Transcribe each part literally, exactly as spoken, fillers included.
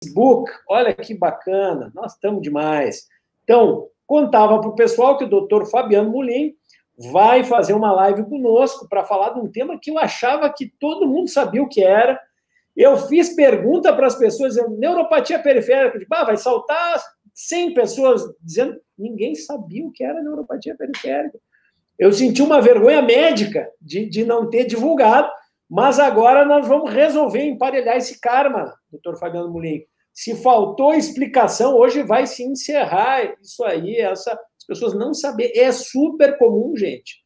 Facebook, olha que bacana, nós estamos demais. Então, contava para o pessoal que o doutor Fabiano Molim vai fazer uma live conosco para falar de um tema que eu achava que todo mundo sabia o que era. Eu fiz pergunta para as pessoas, dizendo, neuropatia periférica, tipo, ah, vai saltar cem pessoas dizendo, ninguém sabia o que era neuropatia periférica. Eu senti uma vergonha médica de, de não ter divulgado, mas agora nós vamos resolver emparelhar esse karma, doutor Fabiano Molim. Se faltou explicação, hoje vai se encerrar isso aí, essa, as pessoas não saberem. É super comum, gente.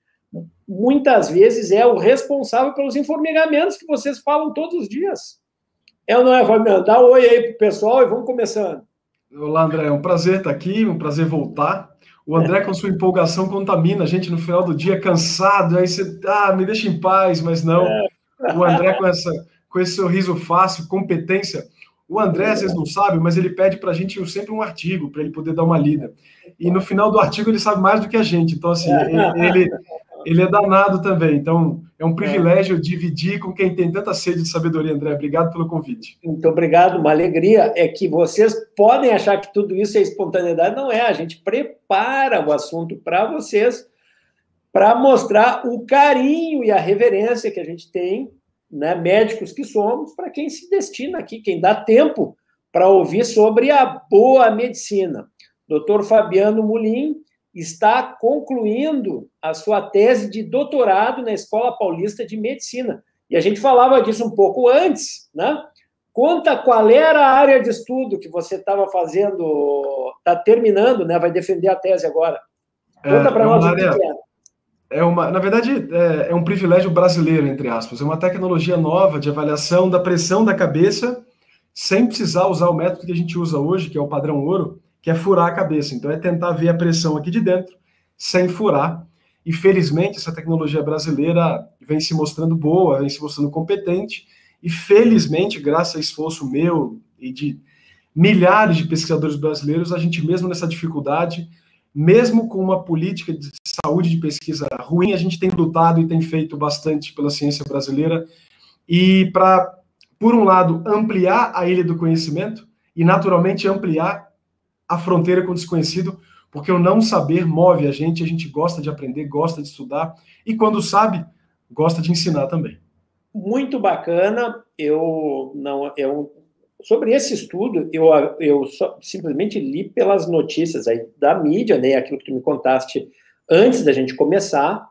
Muitas vezes é o responsável pelos informigamentos que vocês falam todos os dias. É ou não é, Fabiano? Dá um oi aí pro pessoal e vamos começando. Olá, André. É um prazer estar aqui, um prazer voltar. O André, com sua empolgação, contamina a gente no final do dia, cansado, aí você, ah, me deixa em paz, mas não. É. O André, com, essa, com esse sorriso fácil, competência. O André, vocês não sabem, mas ele pede para a gente sempre um artigo, para ele poder dar uma lida. E no final do artigo ele sabe mais do que a gente. Então, assim, ele, ele é danado também. Então, é um privilégio dividir com quem tem tanta sede de sabedoria, André. Obrigado pelo convite. Muito obrigado. Uma alegria. É que vocês podem achar que tudo isso é espontaneidade. Não é. A gente prepara o assunto para vocês, para mostrar o carinho e a reverência que a gente tem, né, médicos que somos, para quem se destina aqui, quem dá tempo para ouvir sobre a boa medicina. doutor Fabiano Molim está concluindo a sua tese de doutorado na Escola Paulista de Medicina. E a gente falava disso um pouco antes, né? Conta qual era a área de estudo que você estava fazendo, está terminando, né? Vai defender a tese agora. Conta para é, nós o que é. É uma, na verdade, é, é um privilégio brasileiro, entre aspas. É uma tecnologia nova de avaliação da pressão da cabeça sem precisar usar o método que a gente usa hoje, que é o padrão ouro, que é furar a cabeça. Então, é tentar ver a pressão aqui de dentro sem furar. E, felizmente, essa tecnologia brasileira vem se mostrando boa, vem se mostrando competente. E, felizmente, graças a esforço meu e de milhares de pesquisadores brasileiros, a gente, mesmo nessa dificuldade, mesmo com uma política de saúde de pesquisa ruim, a gente tem lutado e tem feito bastante pela ciência brasileira. E para, por um lado, ampliar a ilha do conhecimento e, naturalmente, ampliar a fronteira com o desconhecido, porque o não saber move a gente, a gente gosta de aprender, gosta de estudar, e quando sabe, gosta de ensinar também. Muito bacana. Eu não... Eu... Sobre esse estudo, eu, eu só, simplesmente li pelas notícias aí da mídia, né, aquilo que tu me contaste antes da gente começar,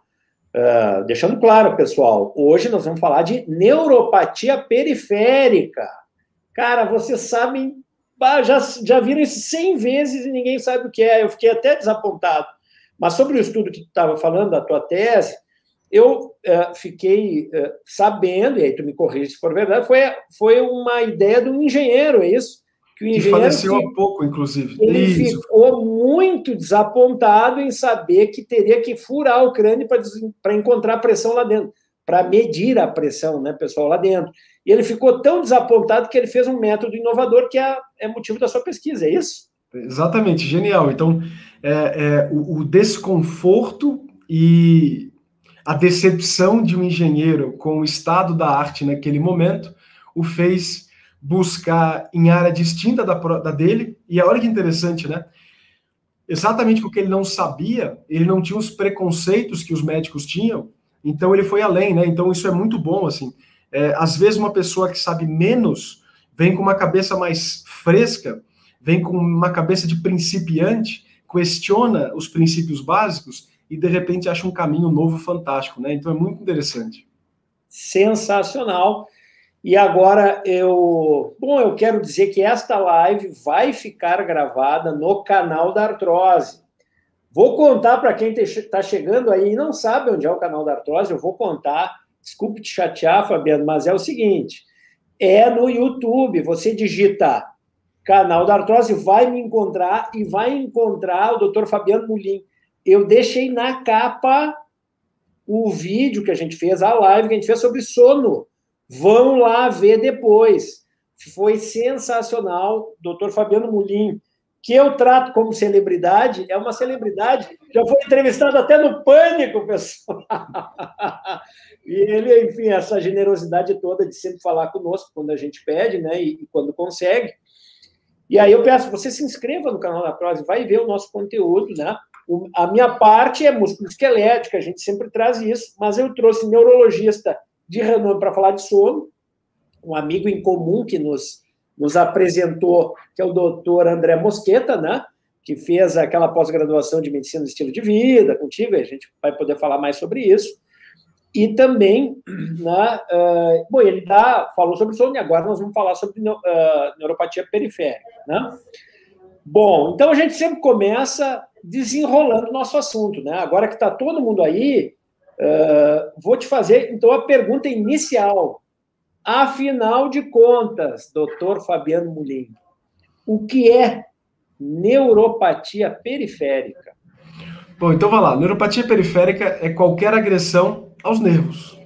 uh, deixando claro, pessoal, hoje nós vamos falar de neuropatia periférica. Cara, vocês sabem, já, já viram isso cem vezes e ninguém sabe o que é, eu fiquei até desapontado. Mas sobre o estudo que tu estava falando, da tua tese, eu uh, fiquei uh, sabendo, e aí tu me corrige se for verdade, foi, foi uma ideia de um engenheiro, é isso? Que o engenheiro que faleceu há pouco, inclusive. Ele isso. ficou muito desapontado em saber que teria que furar o crânio para encontrar pressão lá dentro, para medir a pressão, né, pessoal, lá dentro. E ele ficou tão desapontado que ele fez um método inovador que é, é motivo da sua pesquisa, é isso? Exatamente, genial. Então, é, é, o, o desconforto e a decepção de um engenheiro com o estado da arte naquele momento o fez buscar em área distinta da, da dele, e olha que interessante, né? Exatamente porque ele não sabia, ele não tinha os preconceitos que os médicos tinham, então ele foi além, né? Então isso é muito bom, assim. É, às vezes uma pessoa que sabe menos vem com uma cabeça mais fresca, vem com uma cabeça de principiante, questiona os princípios básicos e, de repente, acha um caminho novo fantástico, né? Então, é muito interessante. Sensacional. E agora, eu... Bom, eu quero dizer que esta live vai ficar gravada no canal da Artrose. Vou contar para quem está chegando aí e não sabe onde é o canal da Artrose, eu vou contar. Desculpe te chatear, Fabiano, mas é o seguinte. É no YouTube. Você digita canal da Artrose, vai me encontrar e vai encontrar o doutor Fabiano Molim. Eu deixei na capa o vídeo que a gente fez, a live que a gente fez sobre sono. Vão lá ver depois. Foi sensacional. doutor Fabiano Molim, que eu trato como celebridade, é uma celebridade. Já foi entrevistado até no Pânico, pessoal. E ele, enfim, essa generosidade toda de sempre falar conosco quando a gente pede, né, e, e quando consegue. E aí eu peço, você se inscreva no canal da Prose, vai ver o nosso conteúdo, né? O, a minha parte é músculo esquelético, a gente sempre traz isso, mas eu trouxe neurologista de renome para falar de sono, um amigo em comum que nos, nos apresentou, que é o doutor André Mosqueta, né? Que fez aquela pós-graduação de medicina do estilo de vida contigo, a gente vai poder falar mais sobre isso. E também, né, uh, bom, ele dá, falou sobre sono, e agora nós vamos falar sobre uh, neuropatia periférica, né? Bom, então a gente sempre começa desenrolando o nosso assunto, né? Agora que está todo mundo aí, uh, vou te fazer, então, a pergunta inicial. Afinal de contas, doutor Fabiano Mulin, o que é neuropatia periférica? Bom, então vai lá. Neuropatia periférica é qualquer agressão aos nervos.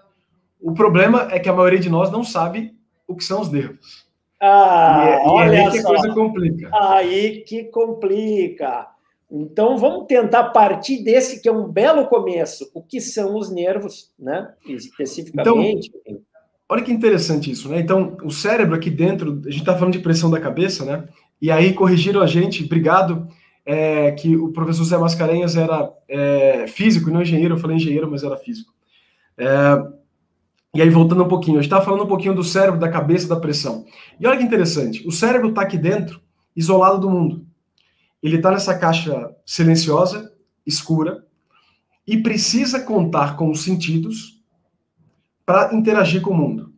O problema é que a maioria de nós não sabe o que são os nervos. Ah, e é, olha e aí que só. a coisa complica. Aí que complica. Então, vamos tentar partir desse que é um belo começo. O que são os nervos, né? Especificamente. Então, olha que interessante isso, né? Então, o cérebro aqui dentro, a gente está falando de pressão da cabeça, né? E aí corrigiram a gente, obrigado, é, que o professor Zé Mascarenhas era é, físico e não engenheiro. Eu falei engenheiro, mas era físico. É, e aí, voltando um pouquinho, a gente estava falando um pouquinho do cérebro, da cabeça, da pressão. E olha que interessante, o cérebro está aqui dentro, isolado do mundo. Ele está nessa caixa silenciosa, escura, e precisa contar com os sentidos para interagir com o mundo.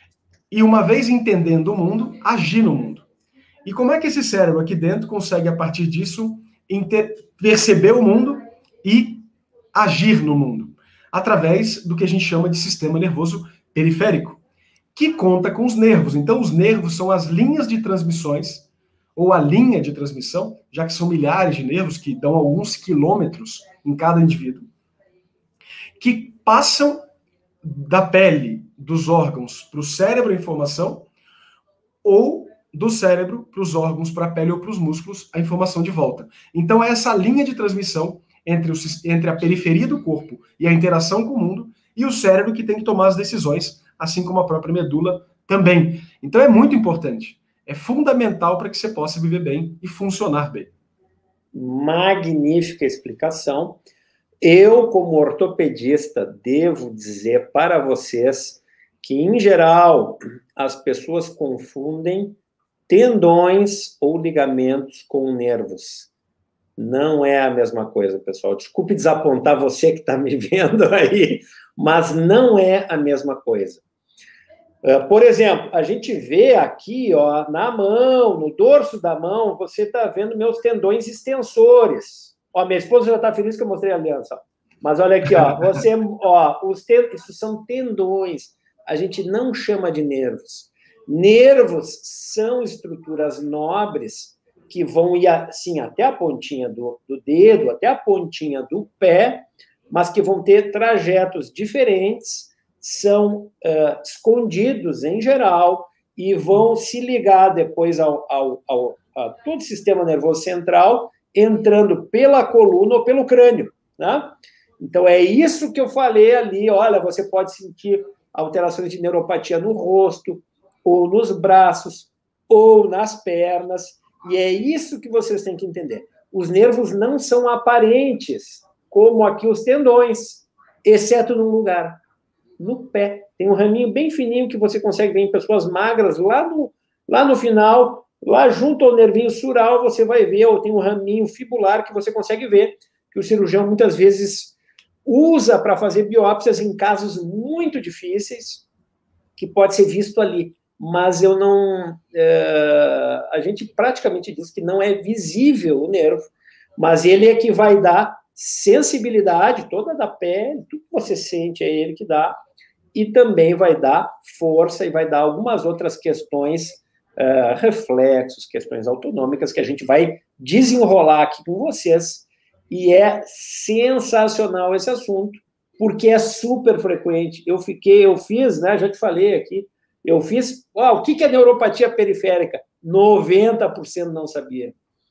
E uma vez entendendo o mundo, agir no mundo. E como é que esse cérebro aqui dentro consegue, a partir disso, perceber o mundo e agir no mundo? Através do que a gente chama de sistema nervoso periférico, que conta com os nervos. Então, os nervos são as linhas de transmissões, ou a linha de transmissão, já que são milhares de nervos que dão alguns quilômetros em cada indivíduo, que passam da pele, dos órgãos, para o cérebro a informação, ou do cérebro para os órgãos, para a pele ou para os músculos, a informação de volta. Então, é essa linha de transmissão entre, o, entre a periferia do corpo e a interação com o mundo, e o cérebro que tem que tomar as decisões, assim como a própria medula também. Então, é muito importante. É fundamental para que você possa viver bem e funcionar bem. Magnífica explicação. Eu, como ortopedista, devo dizer para vocês que, em geral, as pessoas confundem tendões ou ligamentos com nervos. Não é a mesma coisa, pessoal. Desculpe desapontar você que está me vendo aí, mas não é a mesma coisa. Por exemplo, a gente vê aqui, ó, na mão, no dorso da mão, você está vendo meus tendões extensores. Ó, minha esposa já está feliz que eu mostrei a aliança. Mas olha aqui, ó, você, ó, os ten... isso são tendões. A gente não chama de nervos. Nervos são estruturas nobres que vão ir assim até a pontinha do, do dedo, até a pontinha do pé, mas que vão ter trajetos diferentes, são uh, escondidos em geral e vão se ligar depois ao, ao, ao a todo o sistema nervoso central, entrando pela coluna ou pelo crânio, né? Então, é isso que eu falei ali. Olha, você pode sentir alterações de neuropatia no rosto, ou nos braços, ou nas pernas, e é isso que vocês têm que entender. Os nervos não são aparentes, como aqui os tendões, exceto num lugar, no pé. Tem um raminho bem fininho que você consegue ver em pessoas magras, lá no, lá no final, lá junto ao nervinho sural, você vai ver, ou tem um raminho fibular que você consegue ver, que o cirurgião muitas vezes usa para fazer biópsias em casos muito difíceis, que pode ser visto ali. Mas eu não... É, a gente praticamente diz que não é visível o nervo, mas ele é que vai dar sensibilidade toda da pele, tudo que você sente é ele que dá, e também vai dar força e vai dar algumas outras questões, é, reflexos, questões autonômicas, que a gente vai desenrolar aqui com vocês. E é sensacional esse assunto, porque é super frequente. Eu fiquei, eu fiz, né, já te falei aqui, eu fiz, ó, o que é neuropatia periférica? noventa por cento não sabia.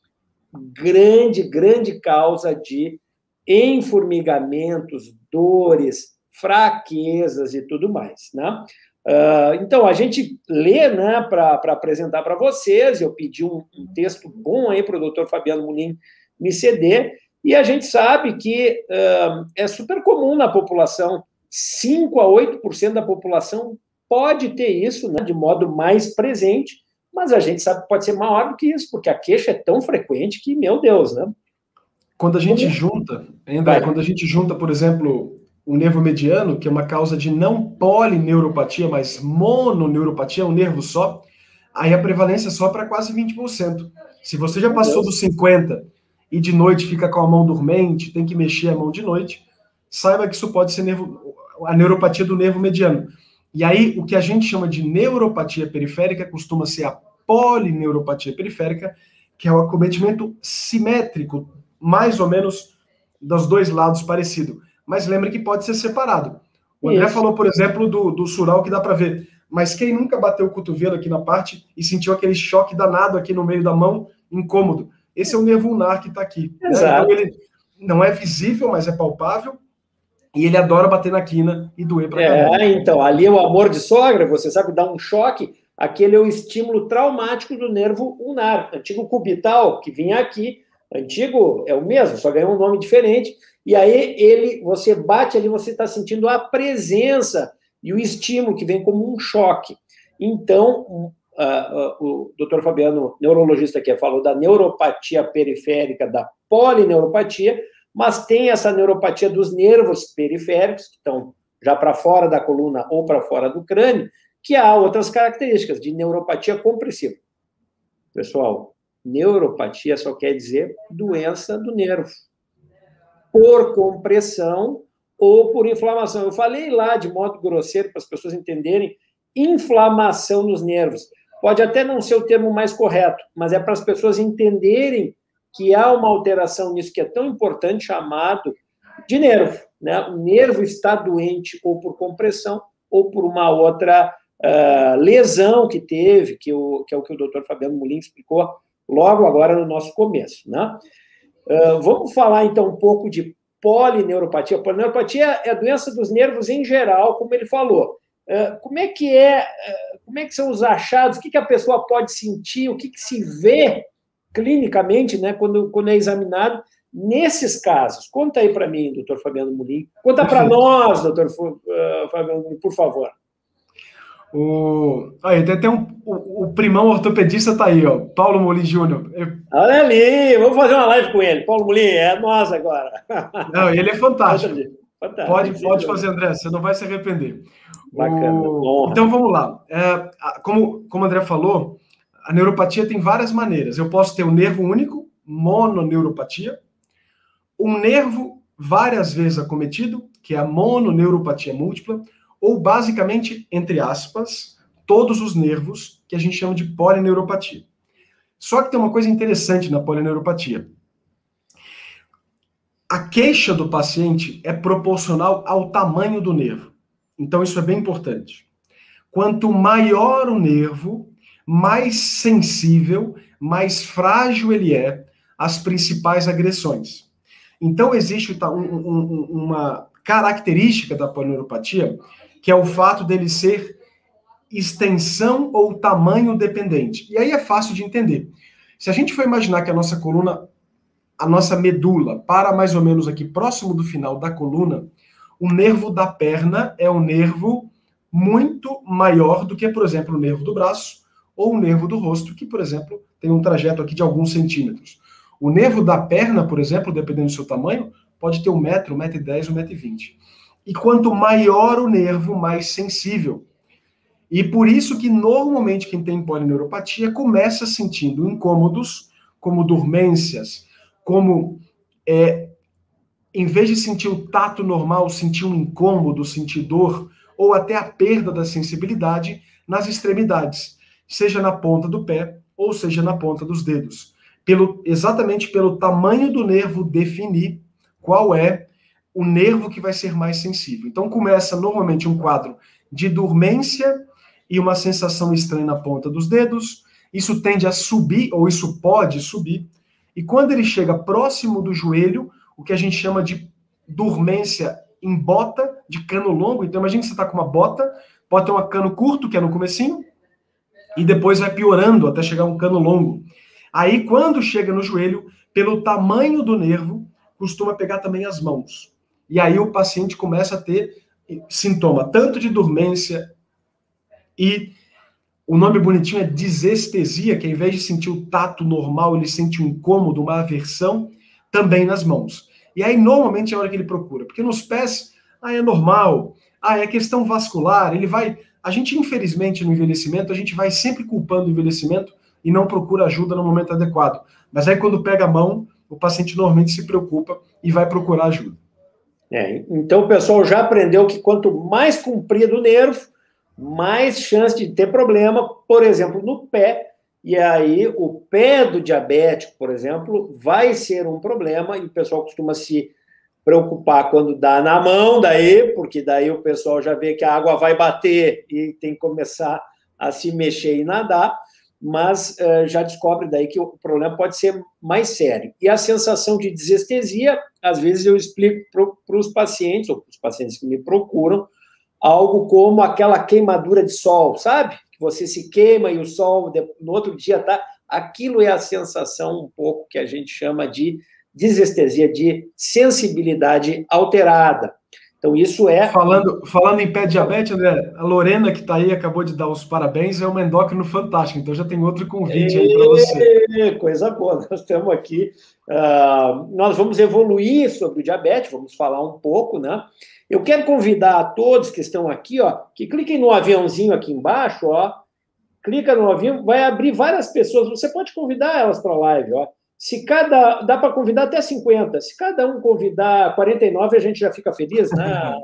Grande, grande causa de enformigamentos, dores, fraquezas e tudo mais, né? Uh, então, a gente lê, né, para apresentar para vocês, eu pedi um, um texto bom aí para o doutor Fabiano Molim me ceder, e a gente sabe que uh, é super comum na população, cinco a oito por cento da população pode ter isso, né, de modo mais presente, mas a gente sabe que pode ser maior do que isso, porque a queixa é tão frequente que, meu Deus, né? Quando a gente junta, André, quando a gente junta, por exemplo, o nervo mediano, que é uma causa de não polineuropatia, mas mononeuropatia, um nervo só, aí a prevalência sobe para quase vinte por cento. Se você já passou dos cinquenta e de noite fica com a mão dormente, tem que mexer a mão de noite, saiba que isso pode ser nervo, a neuropatia do nervo mediano. E aí, o que a gente chama de neuropatia periférica costuma ser a polineuropatia periférica, que é o acometimento simétrico, mais ou menos dos dois lados parecido. Mas lembre que pode ser separado. O André Isso. falou, por exemplo, do, do sural que dá para ver. Mas quem nunca bateu o cotovelo aqui na parte e sentiu aquele choque danado aqui no meio da mão, incômodo? Esse é o nervo ulnar que está aqui. Exato. Né? Então ele não é visível, mas é palpável. E ele adora bater na quina e doer para caramba. É, então, ali é o amor de sogra, você sabe, dá um choque. Aquele é o estímulo traumático do nervo ulnar. Antigo cubital, que vinha aqui, antigo é o mesmo, só ganhou um nome diferente. E aí ele, você bate ali, você está sentindo a presença e o estímulo que vem como um choque. Então, uh, uh, o doutor Fabiano, neurologista aqui, falou da neuropatia periférica, da polineuropatia, mas tem essa neuropatia dos nervos periféricos, que estão já para fora da coluna ou para fora do crânio, que há outras características de neuropatia compressiva. Pessoal, neuropatia só quer dizer doença do nervo, por compressão ou por inflamação. Eu falei lá, de modo grosseiro, para as pessoas entenderem, inflamação nos nervos. Pode até não ser o termo mais correto, mas é para as pessoas entenderem que há uma alteração nisso que é tão importante, chamado de nervo. Né? O nervo está doente ou por compressão ou por uma outra uh, lesão que teve, que, o, que é o que o doutor Fabiano Molim explicou logo agora no nosso começo. Né? Uh, vamos falar, então, um pouco de polineuropatia. Polineuropatia é a doença dos nervos em geral, como ele falou. Uh, como é que é, uh, como é que são os achados, o que, que a pessoa pode sentir, o que, que se vê clinicamente, né, quando, quando é examinado nesses casos? Conta aí para mim, doutor Fabiano Molim. Conta para nós, doutor uh, Fabiano Molim, por favor. O... Aí, tem até um, o, o primão ortopedista está aí, ó, Paulo Molim Júnior. Eu... Olha ali, vamos fazer uma live com ele. Paulo Molim, é nós agora. Não, ele é fantástico. fantástico. Pode, pode fazer, André, você não vai se arrepender. Bacana. O... Então, vamos lá. É, como, como o André falou, a neuropatia tem várias maneiras. Eu posso ter um nervo único, mononeuropatia, um nervo várias vezes acometido, que é a mononeuropatia múltipla, ou basicamente, entre aspas, todos os nervos, que a gente chama de polineuropatia. Só que tem uma coisa interessante na polineuropatia. A queixa do paciente é proporcional ao tamanho do nervo. Então, isso é bem importante. Quanto maior o nervo, mais sensível, mais frágil ele é às principais agressões. Então, existe um, um, uma característica da polineuropatia, que é o fato dele ser extensão ou tamanho dependente. E aí é fácil de entender. Se a gente for imaginar que a nossa coluna, a nossa medula, para mais ou menos aqui próximo do final da coluna, o nervo da perna é um nervo muito maior do que, por exemplo, o nervo do braço ou o nervo do rosto, que, por exemplo, tem um trajeto aqui de alguns centímetros. O nervo da perna, por exemplo, dependendo do seu tamanho, pode ter um metro, um metro e dez, um metro e vinte. E quanto maior o nervo, mais sensível. E por isso que, normalmente, quem tem polineuropatia começa sentindo incômodos, como dormências, como, é, em vez de sentir o tato normal, sentir um incômodo, sentir dor, ou até a perda da sensibilidade nas extremidades, seja na ponta do pé, ou seja na ponta dos dedos. Pelo, exatamente pelo tamanho do nervo definir qual é o nervo que vai ser mais sensível. Então começa normalmente um quadro de dormência e uma sensação estranha na ponta dos dedos. Isso tende a subir, ou isso pode subir, e quando ele chega próximo do joelho, o que a gente chama de dormência em bota, de cano longo. Então imagine que você está com uma bota Pode ter um cano curto, que é no comecinho, e depois vai piorando até chegar a um cano longo. Aí, quando chega no joelho, pelo tamanho do nervo, costuma pegar também as mãos. E aí o paciente começa a ter sintoma tanto de dormência e o nome bonitinho é desestesia, que ao invés de sentir o tato normal, ele sente um incômodo, uma aversão, também nas mãos. E aí, normalmente, é a hora que ele procura. Porque nos pés, ah, é normal, ah, é questão vascular, ele vai... A gente, infelizmente, no envelhecimento, a gente vai sempre culpando o envelhecimento e não procura ajuda no momento adequado. Mas aí, quando pega a mão, o paciente normalmente se preocupa e vai procurar ajuda. É, então, o pessoal já aprendeu que quanto mais comprido o nervo, mais chance de ter problema, por exemplo, no pé. E aí, o pé do diabético, por exemplo, vai ser um problema, e o pessoal costuma se preocupar quando dá na mão, daí, porque daí o pessoal já vê que a água vai bater e tem que começar a se mexer e nadar, mas uh, já descobre daí que o problema pode ser mais sério. E a sensação de desestesia, às vezes eu explico para os pacientes, ou para os pacientes que me procuram, algo como aquela queimadura de sol, sabe? Que você se queima e o sol no outro dia tá... Aquilo é a sensação um pouco que a gente chama de desestesia, de sensibilidade alterada. Então, isso é... Falando, falando em pé diabetes, André, a Lorena, que está aí, acabou de dar os parabéns, é uma endócrino fantástica, então já tem outro convite aí para você. Coisa boa, nós estamos aqui. Uh, nós vamos evoluir sobre o diabetes, vamos falar um pouco, né? Eu quero convidar a todos que estão aqui, ó, que cliquem no aviãozinho aqui embaixo, ó, clica no avião, vai abrir várias pessoas, você pode convidar elas para a live, ó. Se cada... Dá para convidar até cinquenta. Se cada um convidar quarenta e nove, a gente já fica feliz, né?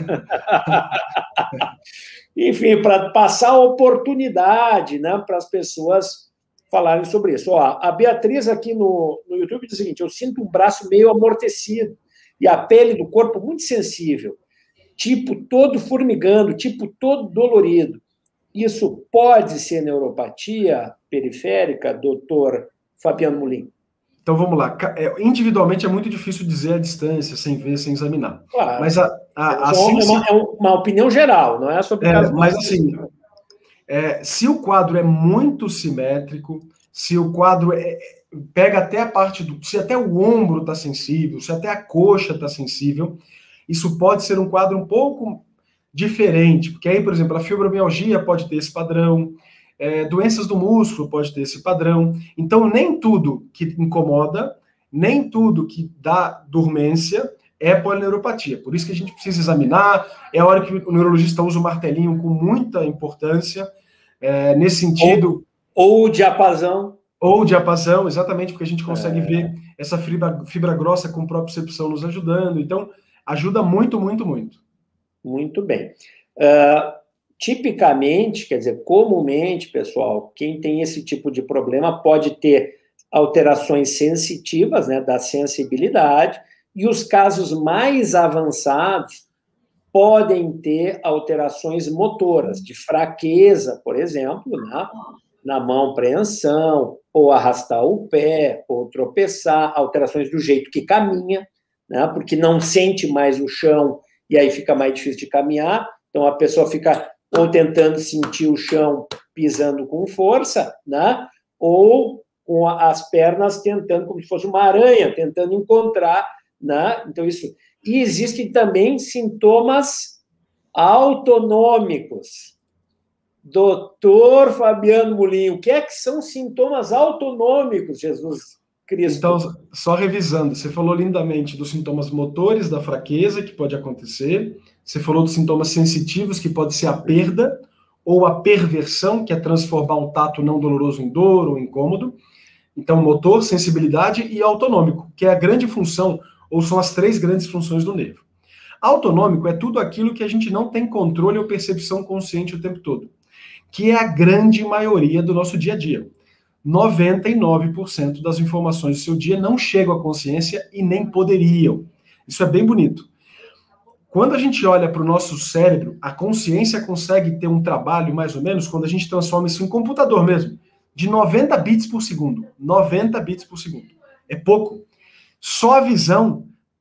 Enfim, para passar a oportunidade, né, para as pessoas falarem sobre isso. Ó, a Beatriz aqui no, no YouTube diz o seguinte: eu sinto um braço meio amortecido e a pele do corpo muito sensível, tipo todo formigando, tipo todo dolorido. Isso pode ser neuropatia periférica, doutor Fabiano Molin? Então, vamos lá. Individualmente é muito difícil dizer a distância, sem ver, sem examinar. Claro. Mas a, a, a é, uma, é uma opinião geral, não é sobre o é, caso. Mas, assim, é, se o quadro é muito simétrico, se o quadro é, pega até a parte do... Se até o ombro está sensível, se até a coxa está sensível, isso pode ser um quadro um pouco diferente. Porque aí, por exemplo, a fibromialgia pode ter esse padrão, É, doenças do músculo pode ter esse padrão. Então, nem tudo que incomoda, nem tudo que dá dormência é polineuropatia. Por isso que a gente precisa examinar, é a hora que o neurologista usa o martelinho com muita importância, é, nesse sentido... Ou o diapasão. Ou o diapasão, exatamente, porque a gente consegue é. ver essa fibra, fibra grossa com propriocepção nos ajudando. Então, ajuda muito, muito, muito. Muito bem. Uh... Tipicamente, quer dizer, comumente, pessoal, quem tem esse tipo de problema pode ter alterações sensitivas, né, da sensibilidade, e os casos mais avançados podem ter alterações motoras, de fraqueza, por exemplo, né, na mão preensão, ou arrastar o pé, ou tropeçar, alterações do jeito que caminha, né, porque não sente mais o chão e aí fica mais difícil de caminhar, então a pessoa fica ou tentando sentir o chão pisando com força, né? Ou com as pernas tentando, como se fosse uma aranha, tentando encontrar, né? Então, isso... E existem também sintomas autonômicos. Doutor Fabiano Molin, o que é que são sintomas autonômicos, Jesus Cristo? Então, só revisando, você falou lindamente dos sintomas motores da fraqueza, que pode acontecer. Você falou dos sintomas sensitivos, que pode ser a perda, ou a perversão, que é transformar um tato não doloroso em dor ou incômodo. Então, motor, sensibilidade e autonômico, que é a grande função, ou são as três grandes funções do nervo. Autonômico é tudo aquilo que a gente não tem controle ou percepção consciente o tempo todo, que é a grande maioria do nosso dia a dia. noventa e nove por cento das informações do seu dia não chegam à consciência e nem poderiam. Isso é bem bonito. Quando a gente olha para o nosso cérebro, a consciência consegue ter um trabalho, mais ou menos, quando a gente transforma isso em computador mesmo, de noventa bits por segundo. noventa bits por segundo. É pouco. Só a visão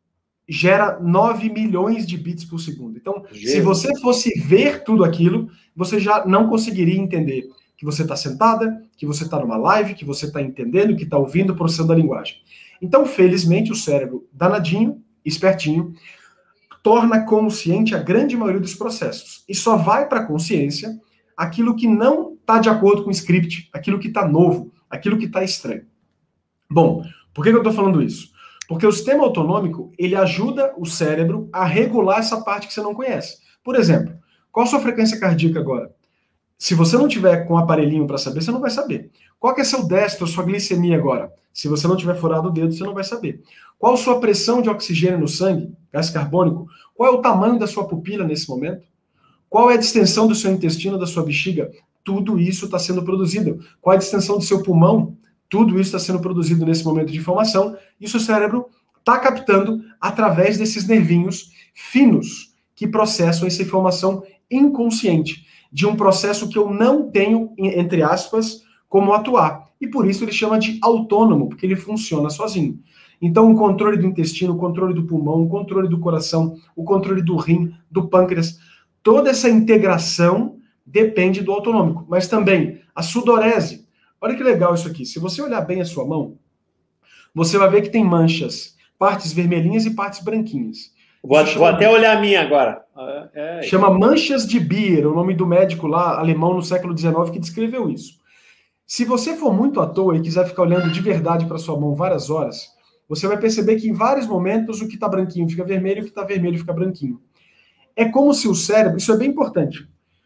gera nove milhões de bits por segundo. Então, Jesus. Se você fosse ver tudo aquilo, você já não conseguiria entender que você está sentada, que você está numa live, que você está entendendo, que está ouvindo, processando a linguagem. Então, felizmente, o cérebro danadinho, espertinho, torna consciente a grande maioria dos processos. E só vai para a consciência aquilo que não está de acordo com o script, aquilo que está novo, aquilo que está estranho. Bom, por que eu estou falando isso? Porque o sistema autonômico, ele ajuda o cérebro a regular essa parte que você não conhece. Por exemplo, qual a sua frequência cardíaca agora? Se você não tiver com o aparelhinho para saber, você não vai saber. Qual que é seu destro, sua glicemia agora? Se você não tiver furado o dedo, você não vai saber. Qual a sua pressão de oxigênio no sangue, gás carbônico? Qual é o tamanho da sua pupila nesse momento? Qual é a distensão do seu intestino, da sua bexiga? Tudo isso está sendo produzido. Qual é a distensão do seu pulmão? Tudo isso está sendo produzido nesse momento de informação e o seu cérebro está captando através desses nervinhos finos que processam essa informação inconsciente, de um processo que eu não tenho, entre aspas, como atuar. E por isso ele chama de autônomo, porque ele funciona sozinho. Então o controle do intestino, o controle do pulmão, o controle do coração, o controle do rim, do pâncreas, toda essa integração depende do autonômico. Mas também a sudorese. Olha que legal isso aqui. Se você olhar bem a sua mão, você vai ver que tem manchas, partes vermelhinhas e partes branquinhas. Vou, vou até olhar a minha agora. É, chama manchas de Bier, o nome do médico lá, alemão, no século dezenove, que descreveu isso. Se você for muito à toa e quiser ficar olhando de verdade para sua mão várias horas, você vai perceber que em vários momentos o que está branquinho fica vermelho e o que está vermelho fica branquinho. É como se o cérebro, isso é bem importante,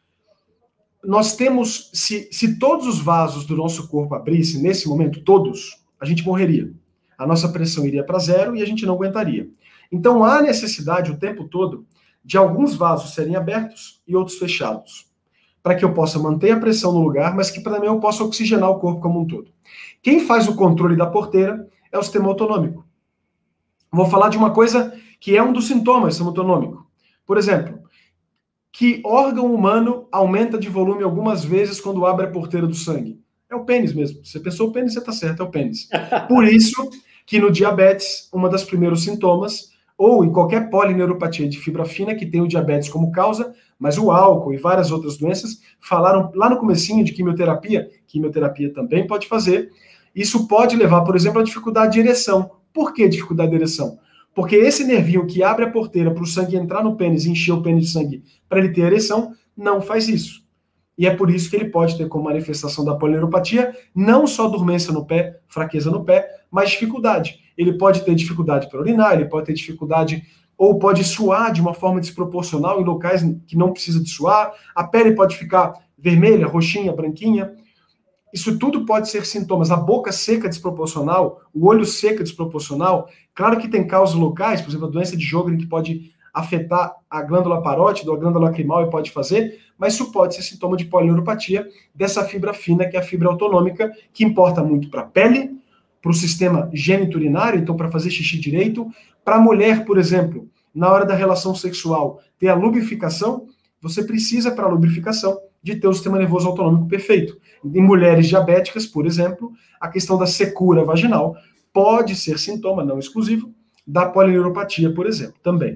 nós temos, se, se todos os vasos do nosso corpo abrissem, nesse momento, todos, a gente morreria. A nossa pressão iria para zero e a gente não aguentaria. Então há necessidade o tempo todo de alguns vasos serem abertos e outros fechados, para que eu possa manter a pressão no lugar, mas que também eu possa oxigenar o corpo como um todo. Quem faz o controle da porteira é o sistema autonômico. Vou falar de uma coisa que é um dos sintomas do sistema autonômico. Por exemplo, que órgão humano aumenta de volume algumas vezes quando abre a porteira do sangue? É o pênis mesmo. Você pensou o pênis, você está certo, é o pênis. Por isso que no diabetes, uma das primeiros sintomas, ou em qualquer polineuropatia de fibra fina que tem o diabetes como causa, mas o álcool e várias outras doenças, falaram lá no comecinho de quimioterapia, quimioterapia também pode fazer, isso pode levar, por exemplo, a dificuldade de ereção. Por que dificuldade de ereção? Porque esse nervinho que abre a porteira para o sangue entrar no pênis e encher o pênis de sangue para ele ter ereção, não faz isso. E é por isso que ele pode ter como manifestação da polineuropatia não só dormência no pé, fraqueza no pé, mas dificuldade. Ele pode ter dificuldade para urinar, ele pode ter dificuldade ou pode suar de uma forma desproporcional em locais que não precisa de suar, a pele pode ficar vermelha, roxinha, branquinha. Isso tudo pode ser sintomas. A boca seca desproporcional, o olho seco desproporcional. Claro que tem causas locais, por exemplo, a doença de Sjögren, que pode afetar a glândula parótida ou a glândula lacrimal e pode fazer, mas isso pode ser sintoma de polineuropatia dessa fibra fina, que é a fibra autonômica, que importa muito para a pele, para o sistema geniturinário, então para fazer xixi direito. Para a mulher, por exemplo, na hora da relação sexual, ter a lubrificação, você precisa, para a lubrificação, de ter o sistema nervoso autonômico perfeito. Em mulheres diabéticas, por exemplo, a questão da secura vaginal pode ser sintoma, não exclusivo, da polineuropatia, por exemplo, também.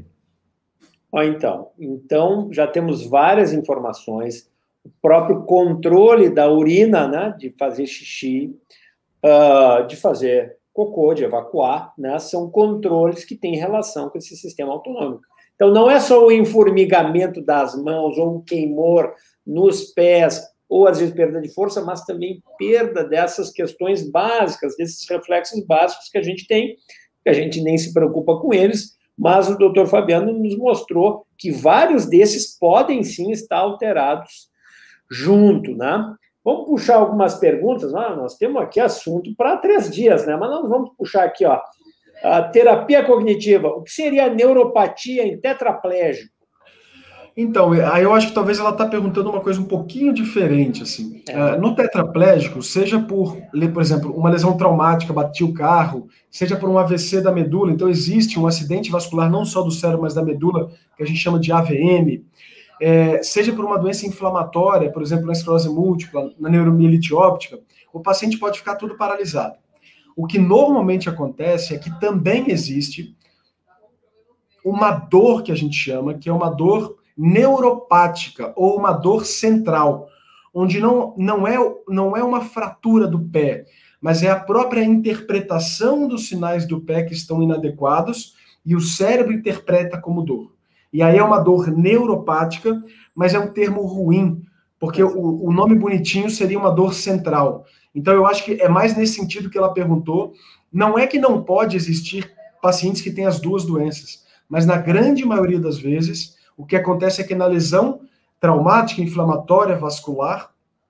Ó, então, então, já temos várias informações, o próprio controle da urina, né, de fazer xixi, uh, de fazer cocô, de evacuar, né, são controles que têm relação com esse sistema autonômico. Então, não é só o enformigamento das mãos ou o queimor nos pés, ou às vezes perda de força, mas também perda dessas questões básicas, desses reflexos básicos que a gente tem, que a gente nem se preocupa com eles, mas o doutor Fabiano nos mostrou que vários desses podem sim estar alterados junto, né? Vamos puxar algumas perguntas, ah, nós temos aqui assunto para três dias, né? Mas nós vamos puxar aqui, ó, a terapia cognitiva, o que seria a neuropatia em tetraplégico? Então, aí eu acho que talvez ela está perguntando uma coisa um pouquinho diferente, assim. É. Uh, no tetraplégico, seja por, por exemplo, uma lesão traumática, bati o carro, seja por um A V C da medula, então existe um acidente vascular não só do cérebro, mas da medula, que a gente chama de A V M, é, seja por uma doença inflamatória, por exemplo, na esclerose múltipla, na neuromielite óptica, o paciente pode ficar tudo paralisado. O que normalmente acontece é que também existe uma dor que a gente chama, que é uma dor neuropática ou uma dor central, onde não, não, é, não é uma fratura do pé, mas é a própria interpretação dos sinais do pé que estão inadequados e o cérebro interpreta como dor. E aí é uma dor neuropática, mas é um termo ruim, porque o, o nome bonitinho seria uma dor central. Então eu acho que é mais nesse sentido que ela perguntou. Não é que não pode existir pacientes que têm as duas doenças, mas na grande maioria das vezes, o que acontece é que na lesão traumática, inflamatória, vascular,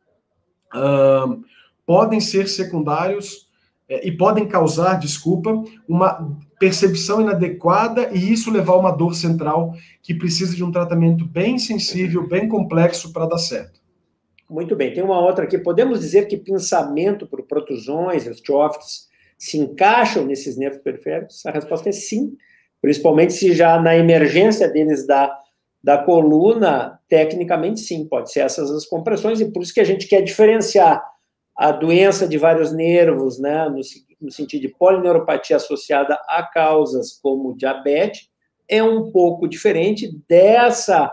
uh, podem ser secundários eh, e podem causar, desculpa, uma percepção inadequada e isso levar a uma dor central que precisa de um tratamento bem sensível, bem complexo para dar certo. Muito bem, tem uma outra aqui. Podemos dizer que pinçamento por protusões, osteófitos, se encaixam nesses nervos periféricos? A resposta é sim, principalmente se já na emergência deles da, da coluna, tecnicamente sim, pode ser essas as compressões, e por isso que a gente quer diferenciar a doença de vários nervos, né, no, no sentido de polineuropatia associada a causas como diabetes, é um pouco diferente dessa,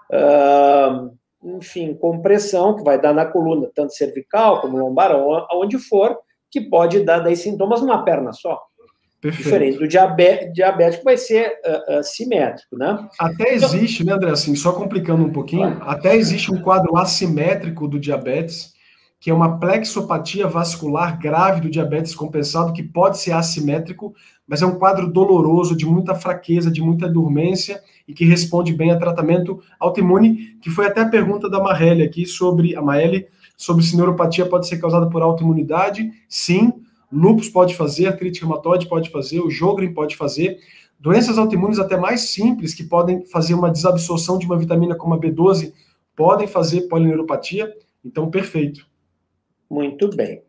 uh, enfim, compressão que vai dar na coluna, tanto cervical como lombar, aonde for, que pode dar daí sintomas numa perna só. Perfeito. Diferente do diabé diabético, vai ser uh, uh, simétrico, né? Até existe, né, André, assim, só complicando um pouquinho, até existe um quadro assimétrico do diabetes, que é uma plexopatia vascular grave do diabetes compensado, que pode ser assimétrico, mas é um quadro doloroso, de muita fraqueza, de muita dormência, e que responde bem a tratamento autoimune, que foi até a pergunta da Marelle aqui, sobre a Maeli, sobre se neuropatia pode ser causada por autoimunidade. Sim, lúpus pode fazer, artrite reumatoide pode fazer, o Sjögren pode fazer. Doenças autoimunes até mais simples, que podem fazer uma desabsorção de uma vitamina como a B doze, podem fazer polineuropatia. Então, perfeito. Muito bem.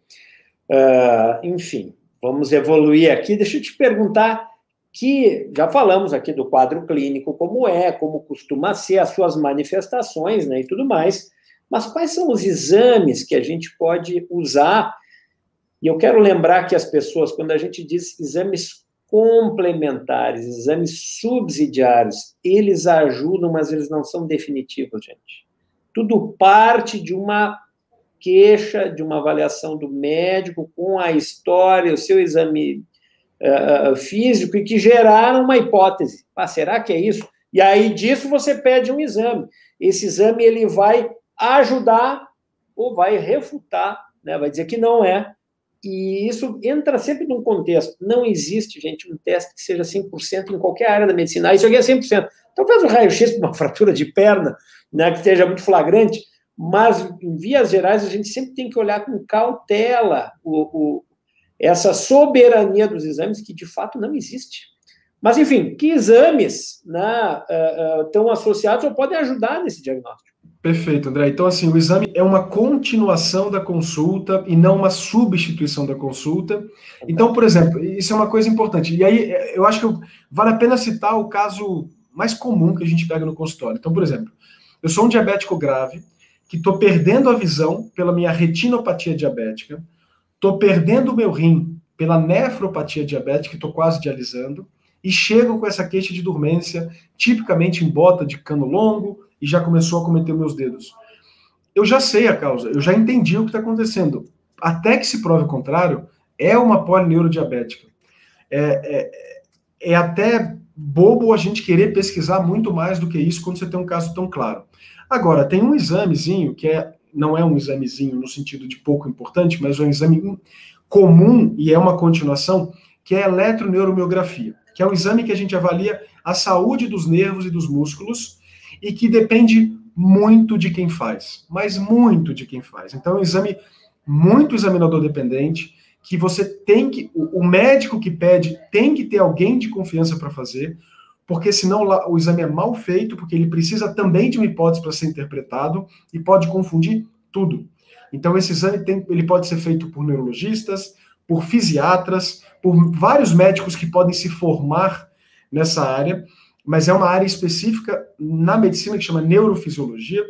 Uh, enfim, vamos evoluir aqui. Deixa eu te perguntar, que já falamos aqui do quadro clínico, como é, como costuma ser, as suas manifestações, né, e tudo mais, mas quais são os exames que a gente pode usar? E eu quero lembrar que as pessoas, quando a gente diz exames complementares, exames subsidiários, eles ajudam, mas eles não são definitivos, gente. Tudo parte de uma queixa, de uma avaliação do médico com a história, o seu exame uh, físico, e que geraram uma hipótese. Ah, será que é isso? E aí disso você pede um exame. Esse exame ele vai ajudar ou vai refutar, né? Vai dizer que não é. E isso entra sempre num contexto. Não existe, gente, um teste que seja cem por cento em qualquer área da medicina. Ah, isso aqui é cem por cento. Talvez um raio-x para uma fratura de perna, né, que esteja muito flagrante, mas, em vias gerais, a gente sempre tem que olhar com cautela o, o, essa soberania dos exames, que, de fato, não existe. Mas, enfim, que exames, né, uh, uh, estão associados ou podem ajudar nesse diagnóstico? Perfeito, André. Então, assim, o exame é uma continuação da consulta e não uma substituição da consulta. Então, por exemplo, isso é uma coisa importante. E aí, eu acho que vale a pena citar o caso mais comum que a gente pega no consultório. Então, por exemplo, eu sou um diabético grave, que estou perdendo a visão pela minha retinopatia diabética, estou perdendo o meu rim pela nefropatia diabética, estou quase dialisando, e chego com essa queixa de dormência, tipicamente em bota de cano longo, e já começou a cometer meus dedos. Eu já sei a causa, eu já entendi o que está acontecendo. Até que se prove o contrário, é uma polineurodiabética. É, é, é até bobo a gente querer pesquisar muito mais do que isso quando você tem um caso tão claro. Agora, tem um examezinho, que é, não é um examezinho no sentido de pouco importante, mas é um exame comum, e é uma continuação, que é a eletroneuromiografia, que é um exame que a gente avalia a saúde dos nervos e dos músculos, e que depende muito de quem faz, mas muito de quem faz. Então, é um exame muito examinador dependente, que você tem que, o médico que pede tem que ter alguém de confiança para fazer, porque senão o exame é mal feito, porque ele precisa também de uma hipótese para ser interpretado e pode confundir tudo. Então, esse exame tem, ele pode ser feito por neurologistas, por fisiatras, por vários médicos que podem se formar nessa área, mas é uma área específica na medicina que chama neurofisiologia,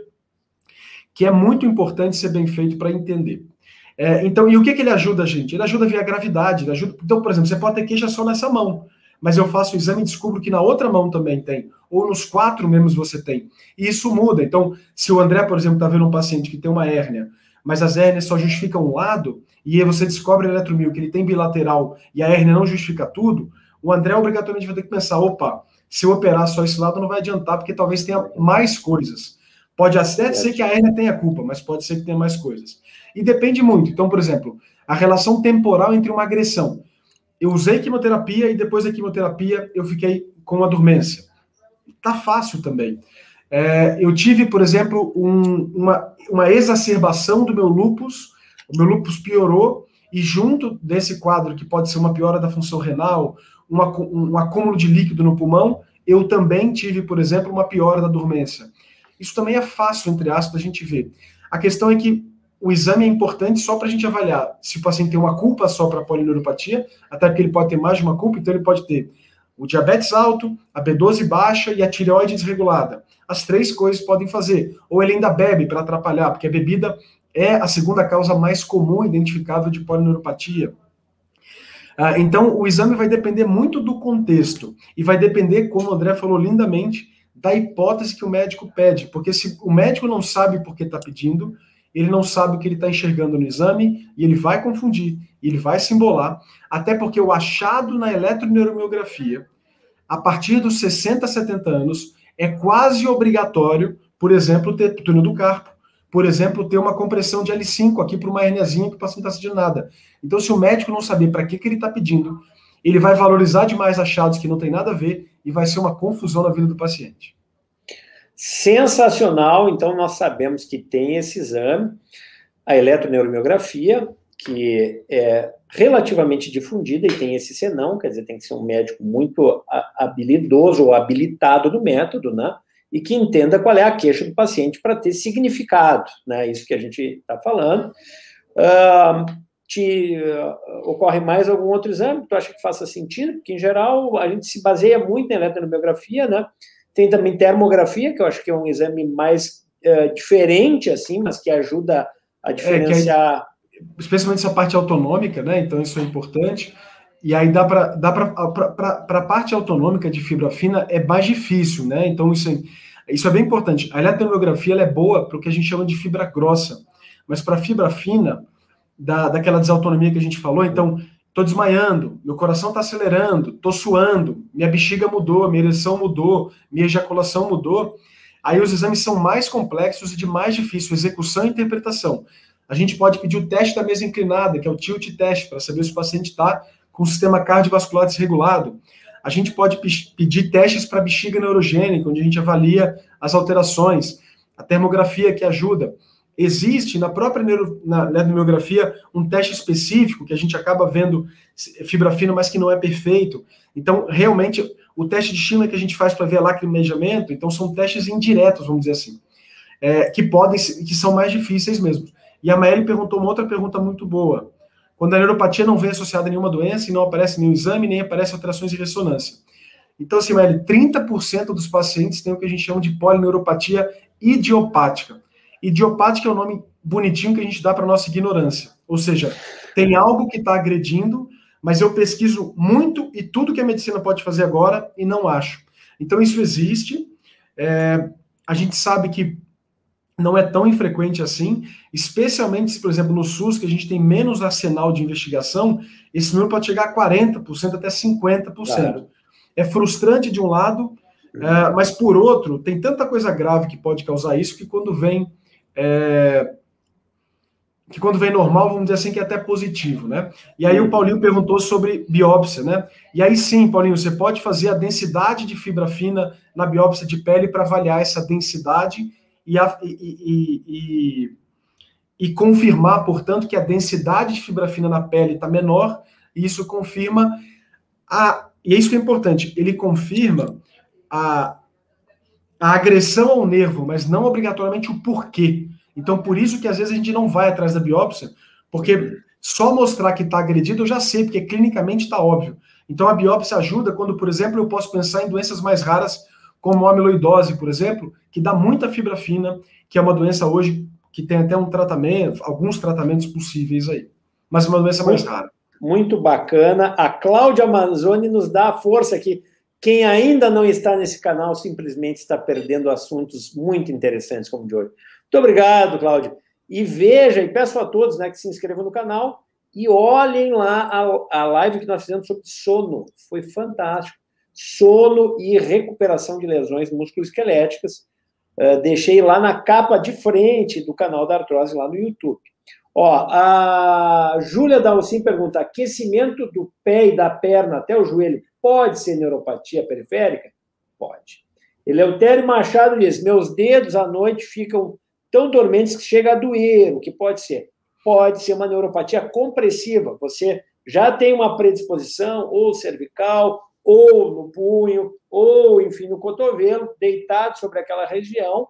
que é muito importante ser bem feito para entender. É, então, e o que, que ele ajuda a gente? Ele ajuda a ver a gravidade. Ele ajuda... Então, por exemplo, você pode ter queixa só nessa mão, mas eu faço o exame e descubro que na outra mão também tem, ou nos quatro membros você tem. E isso muda. Então, se o André, por exemplo, está vendo um paciente que tem uma hérnia, mas as hérnias só justificam um lado, e aí você descobre a eletromio que ele tem bilateral e a hérnia não justifica tudo, o André obrigatoriamente vai ter que pensar, opa, se eu operar só esse lado não vai adiantar, porque talvez tenha mais coisas. Pode até ser que a hérnia tenha culpa, mas pode ser que tenha mais coisas. E depende muito. Então, por exemplo, a relação temporal entre uma agressão. Eu usei quimioterapia e depois da quimioterapia eu fiquei com uma dormência. Tá fácil também. É, eu tive, por exemplo, um, uma, uma exacerbação do meu lúpus, o meu lúpus piorou, e junto desse quadro, que pode ser uma piora da função renal, uma, um acúmulo de líquido no pulmão, eu também tive, por exemplo, uma piora da dormência. Isso também é fácil, entre aspas, a gente ver. A questão é que o exame é importante só para a gente avaliar se o paciente tem uma culpa só para a polineuropatia, até porque ele pode ter mais de uma culpa, então ele pode ter o diabetes alto, a B doze baixa e a tireoide desregulada. As três coisas podem fazer. Ou ele ainda bebe para atrapalhar, porque a bebida é a segunda causa mais comum identificável de polineuropatia. Ah, então, o exame vai depender muito do contexto e vai depender, como o André falou lindamente, da hipótese que o médico pede, porque se o médico não sabe por que está pedindo, ele não sabe o que ele está enxergando no exame, e ele vai confundir, e ele vai se embolar, até porque o achado na eletroneuromiografia, a partir dos sessenta, setenta anos, é quase obrigatório, por exemplo, ter túnel do carpo, por exemplo, ter uma compressão de L cinco aqui para uma herniazinha que o paciente não está sentindo nada. Então, se o médico não saber para que, que ele está pedindo, ele vai valorizar demais achados que não tem nada a ver e vai ser uma confusão na vida do paciente. Sensacional. Então, nós sabemos que tem esse exame, a eletroneuromiografia, que é relativamente difundida e tem esse senão, quer dizer, tem que ser um médico muito habilidoso ou habilitado do método, né? E que entenda qual é a queixa do paciente para ter significado, né? Isso que a gente está falando. Uh, te uh, ocorre mais algum outro exame que tu acha que faça sentido? Porque, em geral, a gente se baseia muito em eletroneuromiografia, né? Tem também termografia, que eu acho que é um exame mais uh, diferente, assim, mas que ajuda a diferenciar... É, aí, especialmente essa parte autonômica, né? Então, isso é importante. E aí dá para dá para a parte autonômica de fibra fina é mais difícil, né? Então isso é, isso é bem importante. A eletromiografia ela é boa para o que a gente chama de fibra grossa, mas para fibra fina, da, daquela desautonomia que a gente falou, então estou desmaiando, meu coração está acelerando, estou suando, minha bexiga mudou, minha ereção mudou, minha ejaculação mudou. Aí os exames são mais complexos e de mais difícil execução e interpretação. A gente pode pedir o teste da mesa inclinada, que é o tilt test, para saber se o paciente está com o sistema cardiovascular desregulado. A gente pode pedir testes para bexiga neurogênica, onde a gente avalia as alterações. A termografia que ajuda. Existe na própria neuro, na neurografia um teste específico que a gente acaba vendo fibra fina, mas que não é perfeito. Então, realmente, o teste de estímulo que a gente faz para ver lacrimejamento, então são testes indiretos, vamos dizer assim, é, que podem, que são mais difíceis mesmo. E a Maeli perguntou uma outra pergunta muito boa. Quando a neuropatia não vem associada a nenhuma doença e não aparece nenhum exame, nem aparece alterações de ressonância. Então, assim, Maeli, trinta por cento dos pacientes têm o que a gente chama de polineuropatia idiopática. Idiopática é o nome bonitinho que a gente dá para a nossa ignorância. Ou seja, tem algo que está agredindo, mas eu pesquiso muito e tudo que a medicina pode fazer agora e não acho. Então, isso existe. É, a gente sabe que não é tão infrequente assim, especialmente se, por exemplo, no SUS, que a gente tem menos arsenal de investigação, esse número pode chegar a quarenta por cento, até cinquenta por cento. Claro. É frustrante de um lado, é, mas por outro, tem tanta coisa grave que pode causar isso, que quando vem é, que quando vem normal, vamos dizer assim, que é até positivo, né? E aí o Paulinho perguntou sobre biópsia, né? E aí sim, Paulinho, você pode fazer a densidade de fibra fina na biópsia de pele para avaliar essa densidade E, a, e, e, e, e confirmar, portanto, que a densidade de fibra fina na pele está menor, e isso confirma, a, e é isso que é importante, ele confirma a, a agressão ao nervo, mas não obrigatoriamente o porquê. Então, por isso que às vezes a gente não vai atrás da biópsia, porque só mostrar que está agredido eu já sei, porque clinicamente está óbvio. Então, a biópsia ajuda quando, por exemplo, eu posso pensar em doenças mais raras, como a amiloidose, por exemplo, que dá muita fibra fina, que é uma doença hoje que tem até um tratamento, alguns tratamentos possíveis aí, mas uma doença mais rara. Muito bacana. A Cláudia Manzoni nos dá a força aqui. Quem ainda não está nesse canal simplesmente está perdendo assuntos muito interessantes como o de hoje. Muito obrigado, Cláudia. E veja, e peço a todos, né, que se inscrevam no canal e olhem lá a, a live que nós fizemos sobre sono. Foi fantástico. Sono e recuperação de lesões musculoesqueléticas. Uh, deixei lá na capa de frente do canal da Artrose, lá no YouTube. Ó, a Júlia Dalcin pergunta, aquecimento do pé e da perna até o joelho pode ser neuropatia periférica? Pode. Eleutério Machado diz, meus dedos à noite ficam tão dormentes que chega a doer. O que pode ser? Pode ser uma neuropatia compressiva. Você já tem uma predisposição, ou cervical, ou no punho, ou, enfim, no cotovelo, deitado sobre aquela região,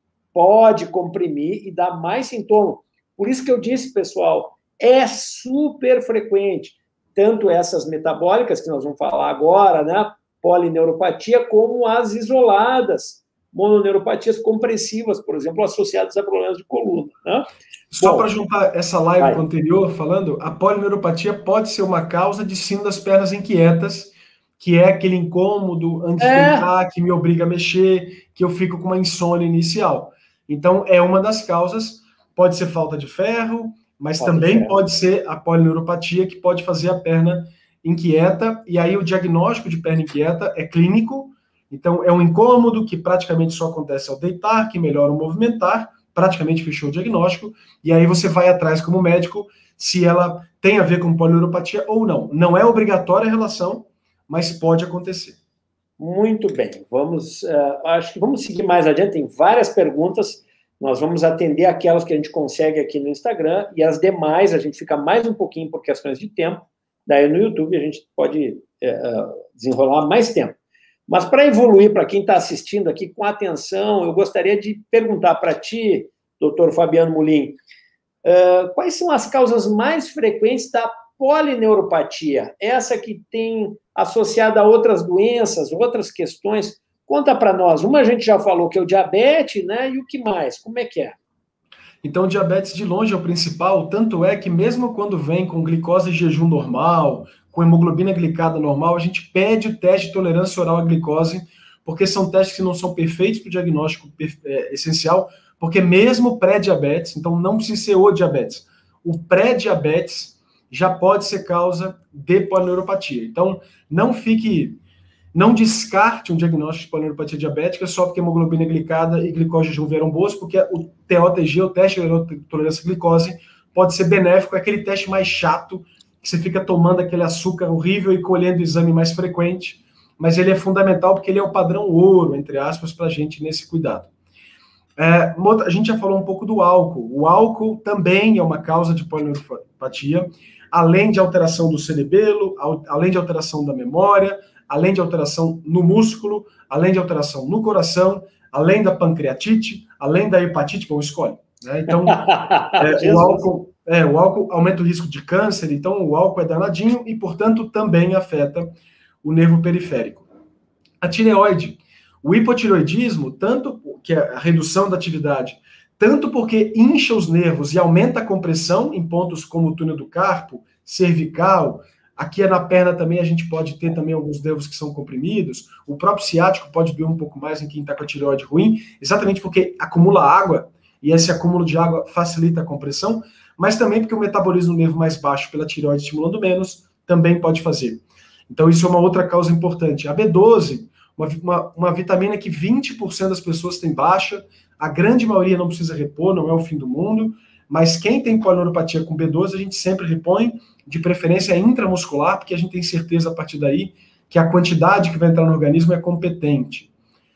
pode comprimir e dar mais sintoma. Por isso que eu disse, pessoal, é super frequente, tanto essas metabólicas, que nós vamos falar agora, né, polineuropatia, como as isoladas, mononeuropatias compressivas, por exemplo, associadas a problemas de coluna. Né? Só para juntar essa live com a anterior, falando, a polineuropatia pode ser uma causa de síndrome das pernas inquietas, que é aquele incômodo antes é. de deitar, que me obriga a mexer, que eu fico com uma insônia inicial. Então, é uma das causas. Pode ser falta de ferro, mas falta também pode ser a polineuropatia, que pode fazer a perna inquieta, e aí o diagnóstico de perna inquieta é clínico, então é um incômodo que praticamente só acontece ao deitar, que melhora o movimentar, praticamente fechou o diagnóstico, e aí você vai atrás como médico se ela tem a ver com polineuropatia ou não. Não é obrigatória a relação, mas pode acontecer. Muito bem, vamos, uh, acho que vamos seguir mais adiante, tem várias perguntas. Nós vamos atender aquelas que a gente consegue aqui no Instagram e as demais a gente fica mais um pouquinho por questões de tempo. Daí no YouTube a gente pode é, desenrolar mais tempo. Mas para evoluir, para quem está assistindo aqui com atenção, eu gostaria de perguntar para ti, doutor Fabiano Molim, uh, quais são as causas mais frequentes da polineuropatia? Essa que tem associada a outras doenças, outras questões. Conta para nós. Uma a gente já falou que é o diabetes, né? E o que mais? Como é que é? Então, o diabetes de longe é o principal, tanto é que mesmo quando vem com glicose de jejum normal, com hemoglobina glicada normal, a gente pede o teste de tolerância oral à glicose, porque são testes que não são perfeitos para o diagnóstico é, essencial, porque mesmo pré-diabetes, então não precisa ser o diabetes, o pré-diabetes já pode ser causa de polineuropatia. Então, não fique... Não descarte um diagnóstico de polineuropatia diabética só porque a hemoglobina glicada e glicose de jejum vieram boas, porque o T O T G, o teste de tolerância à glicose, pode ser benéfico, é aquele teste mais chato, que você fica tomando aquele açúcar horrível e colhendo o exame mais frequente, mas ele é fundamental porque ele é o padrão ouro, entre aspas, para a gente nesse cuidado. É, a gente já falou um pouco do álcool. O álcool também é uma causa de polineuropatia, além de alteração do cerebelo, além de alteração da memória, além de alteração no músculo, além de alteração no coração, além da pancreatite, além da hepatite, bom, escolhe. Né? Então, é, o, álcool, é, o álcool aumenta o risco de câncer, então o álcool é danadinho e, portanto, também afeta o nervo periférico. A tireoide, o hipotireoidismo, tanto que é a redução da atividade, tanto porque incha os nervos e aumenta a compressão em pontos como o túnel do carpo, cervical. Aqui na perna também a gente pode ter também alguns nervos que são comprimidos. O próprio ciático pode doer um pouco mais em quem está com a tireoide ruim, exatamente porque acumula água, e esse acúmulo de água facilita a compressão, mas também porque o metabolismo do nervo mais baixo pela tireoide estimulando menos, também pode fazer. Então isso é uma outra causa importante. A B doze, uma, uma, uma vitamina que vinte por cento das pessoas tem baixa, a grande maioria não precisa repor, não é o fim do mundo, mas quem tem polineuropatia com B doze, a gente sempre repõe, de preferência intramuscular, porque a gente tem certeza a partir daí que a quantidade que vai entrar no organismo é competente.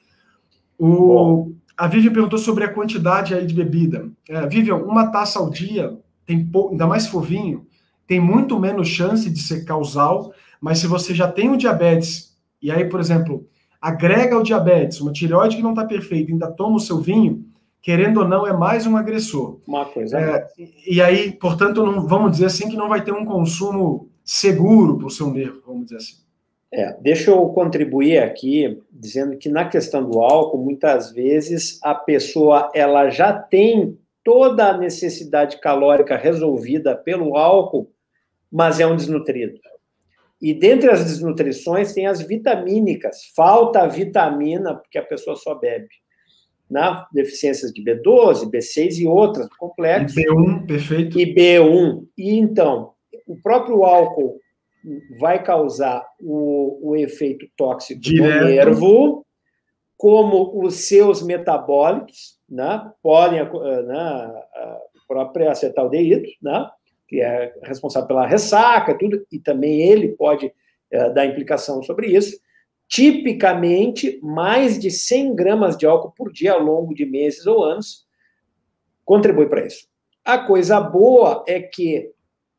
O, a Vivian perguntou sobre a quantidade aí de bebida. É, Vivian, uma taça ao dia, tem pou, ainda mais se for vinho, tem muito menos chance de ser causal, mas se você já tem o diabetes, e aí, por exemplo, agrega o diabetes, uma tireoide que não está perfeita, ainda toma o seu vinho, querendo ou não, é mais um agressor. Uma coisa. É, e aí, portanto, não, vamos dizer assim, que não vai ter um consumo seguro para o seu nervo, vamos dizer assim. É, deixa eu contribuir aqui, dizendo que na questão do álcool, muitas vezes a pessoa ela já tem toda a necessidade calórica resolvida pelo álcool mas é um desnutrido. E dentre as desnutrições tem as vitamínicas. Falta a vitamina, porque a pessoa só bebe. Né? Deficiências de B doze, B seis e outras, complexo. E B um, perfeito. E B um. E então, o próprio álcool vai causar o, o efeito tóxico Direto. no nervo, como os seus metabólitos, né? Podem, né? O próprio acetaldeído, né? Que é responsável pela ressaca, tudo, e também ele pode é, dar implicação sobre isso. Tipicamente, mais de cem gramas de álcool por dia ao longo de meses ou anos contribui para isso. A coisa boa é que,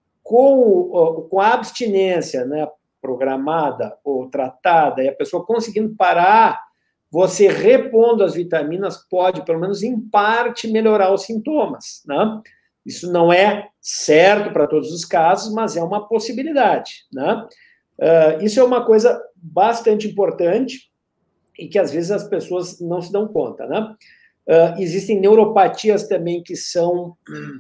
com, com a abstinência, né, programada ou tratada, e a pessoa conseguindo parar, você repondo as vitaminas pode, pelo menos em parte, melhorar os sintomas, né? Isso não é certo para todos os casos, mas é uma possibilidade, né? Uh, isso é uma coisa bastante importante e que, às vezes, as pessoas não se dão conta, né? Uh, existem neuropatias também que são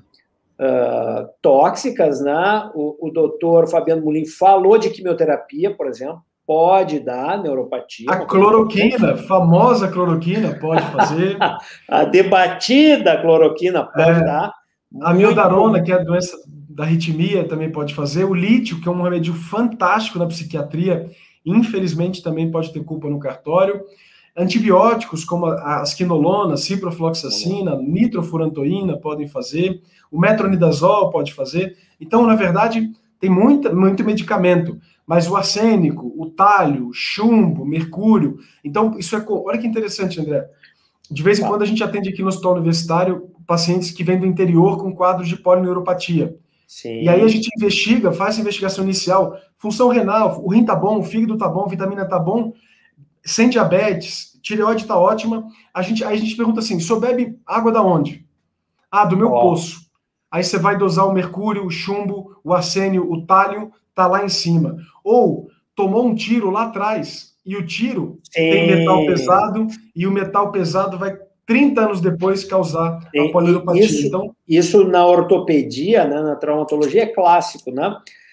uh, tóxicas, né? O, o doutor Fabiano Mulin falou de quimioterapia, por exemplo, pode dar neuropatia. A cloroquina, famosa cloroquina, pode fazer. A debatida cloroquina pode é, dar. A miodarona, que é a doença da arritmia, também pode fazer. O lítio, que é um remédio fantástico na psiquiatria, infelizmente também pode ter culpa no cartório. Antibióticos, como as quinolonas, ciprofloxacina, nitrofurantoína podem fazer. O metronidazol pode fazer. Então, na verdade, tem muita, muito medicamento. Mas o arsênico, o talho, chumbo, mercúrio... Então, isso é... Olha que interessante, André. De vez em quando a gente atende aqui no hospital universitário pacientes que vêm do interior com quadros de polineuropatia. Sim. E aí a gente investiga, faz a investigação inicial, função renal, o rim tá bom, o fígado tá bom, a vitamina tá bom, sem diabetes, tireoide tá ótima. A gente, aí a gente pergunta assim, o senhor bebe água da onde? Ah, do meu oh. poço. Aí você vai dosar o mercúrio, o chumbo, o arsênio, o tálio, tá lá em cima. Ou tomou um tiro lá atrás, e o tiro Sim. tem metal pesado, e o metal pesado vai trinta anos depois causar Sim. a polineuropatia. Isso, então, isso na ortopedia, né, na traumatologia, é clássico, né?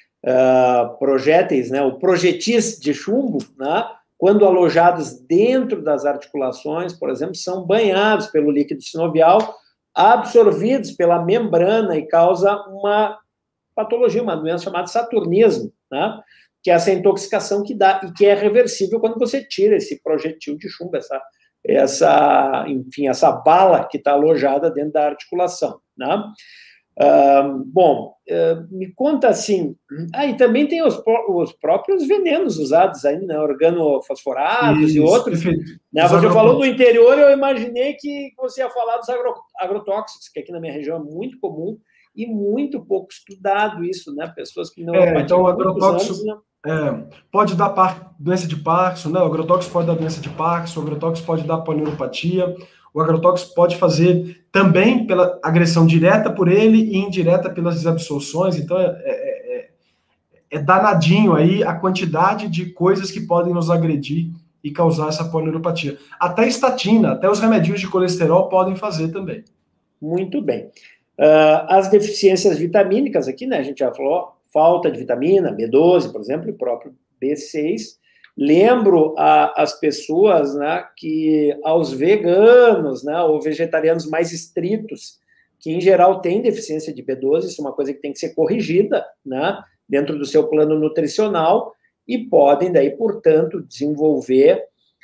Uh, projéteis, né, o projetis de chumbo, né, quando alojados dentro das articulações, por exemplo, são banhados pelo líquido sinovial, absorvidos pela membrana e causa uma patologia, uma doença chamada saturnismo, né? Que é essa intoxicação que dá e que é reversível quando você tira esse projetil de chumbo, essa, essa, enfim, essa bala que está alojada dentro da articulação, né? Uh, bom, uh, me conta assim, aí ah, também tem os, os próprios venenos usados aí, né, organofosforados Isso, e outros, né, você falou do interior, eu imaginei que você ia falar dos agro, agrotóxicos, que aqui na minha região é muito comum e muito pouco estudado isso, né, pessoas que não... É, então o agrotóxico anos, é, pode dar par, doença de Parkinson, né, o agrotóxico pode dar doença de Parkinson, o agrotóxico pode dar polineuropatia. O agrotóxico pode fazer também pela agressão direta por ele e indireta pelas desabsorções. Então, é, é, é, é danadinho aí a quantidade de coisas que podem nos agredir e causar essa polineuropatia. Até estatina, até os remedinhos de colesterol podem fazer também. Muito bem. Uh, as deficiências vitamínicas aqui, né? A gente já falou, falta de vitamina, B doze, por exemplo, e o próprio B seis. Lembro a, as pessoas, né, que aos veganos, né, ou vegetarianos mais estritos, que em geral têm deficiência de B doze, isso é uma coisa que tem que ser corrigida, né, dentro do seu plano nutricional, e podem daí, portanto, desenvolver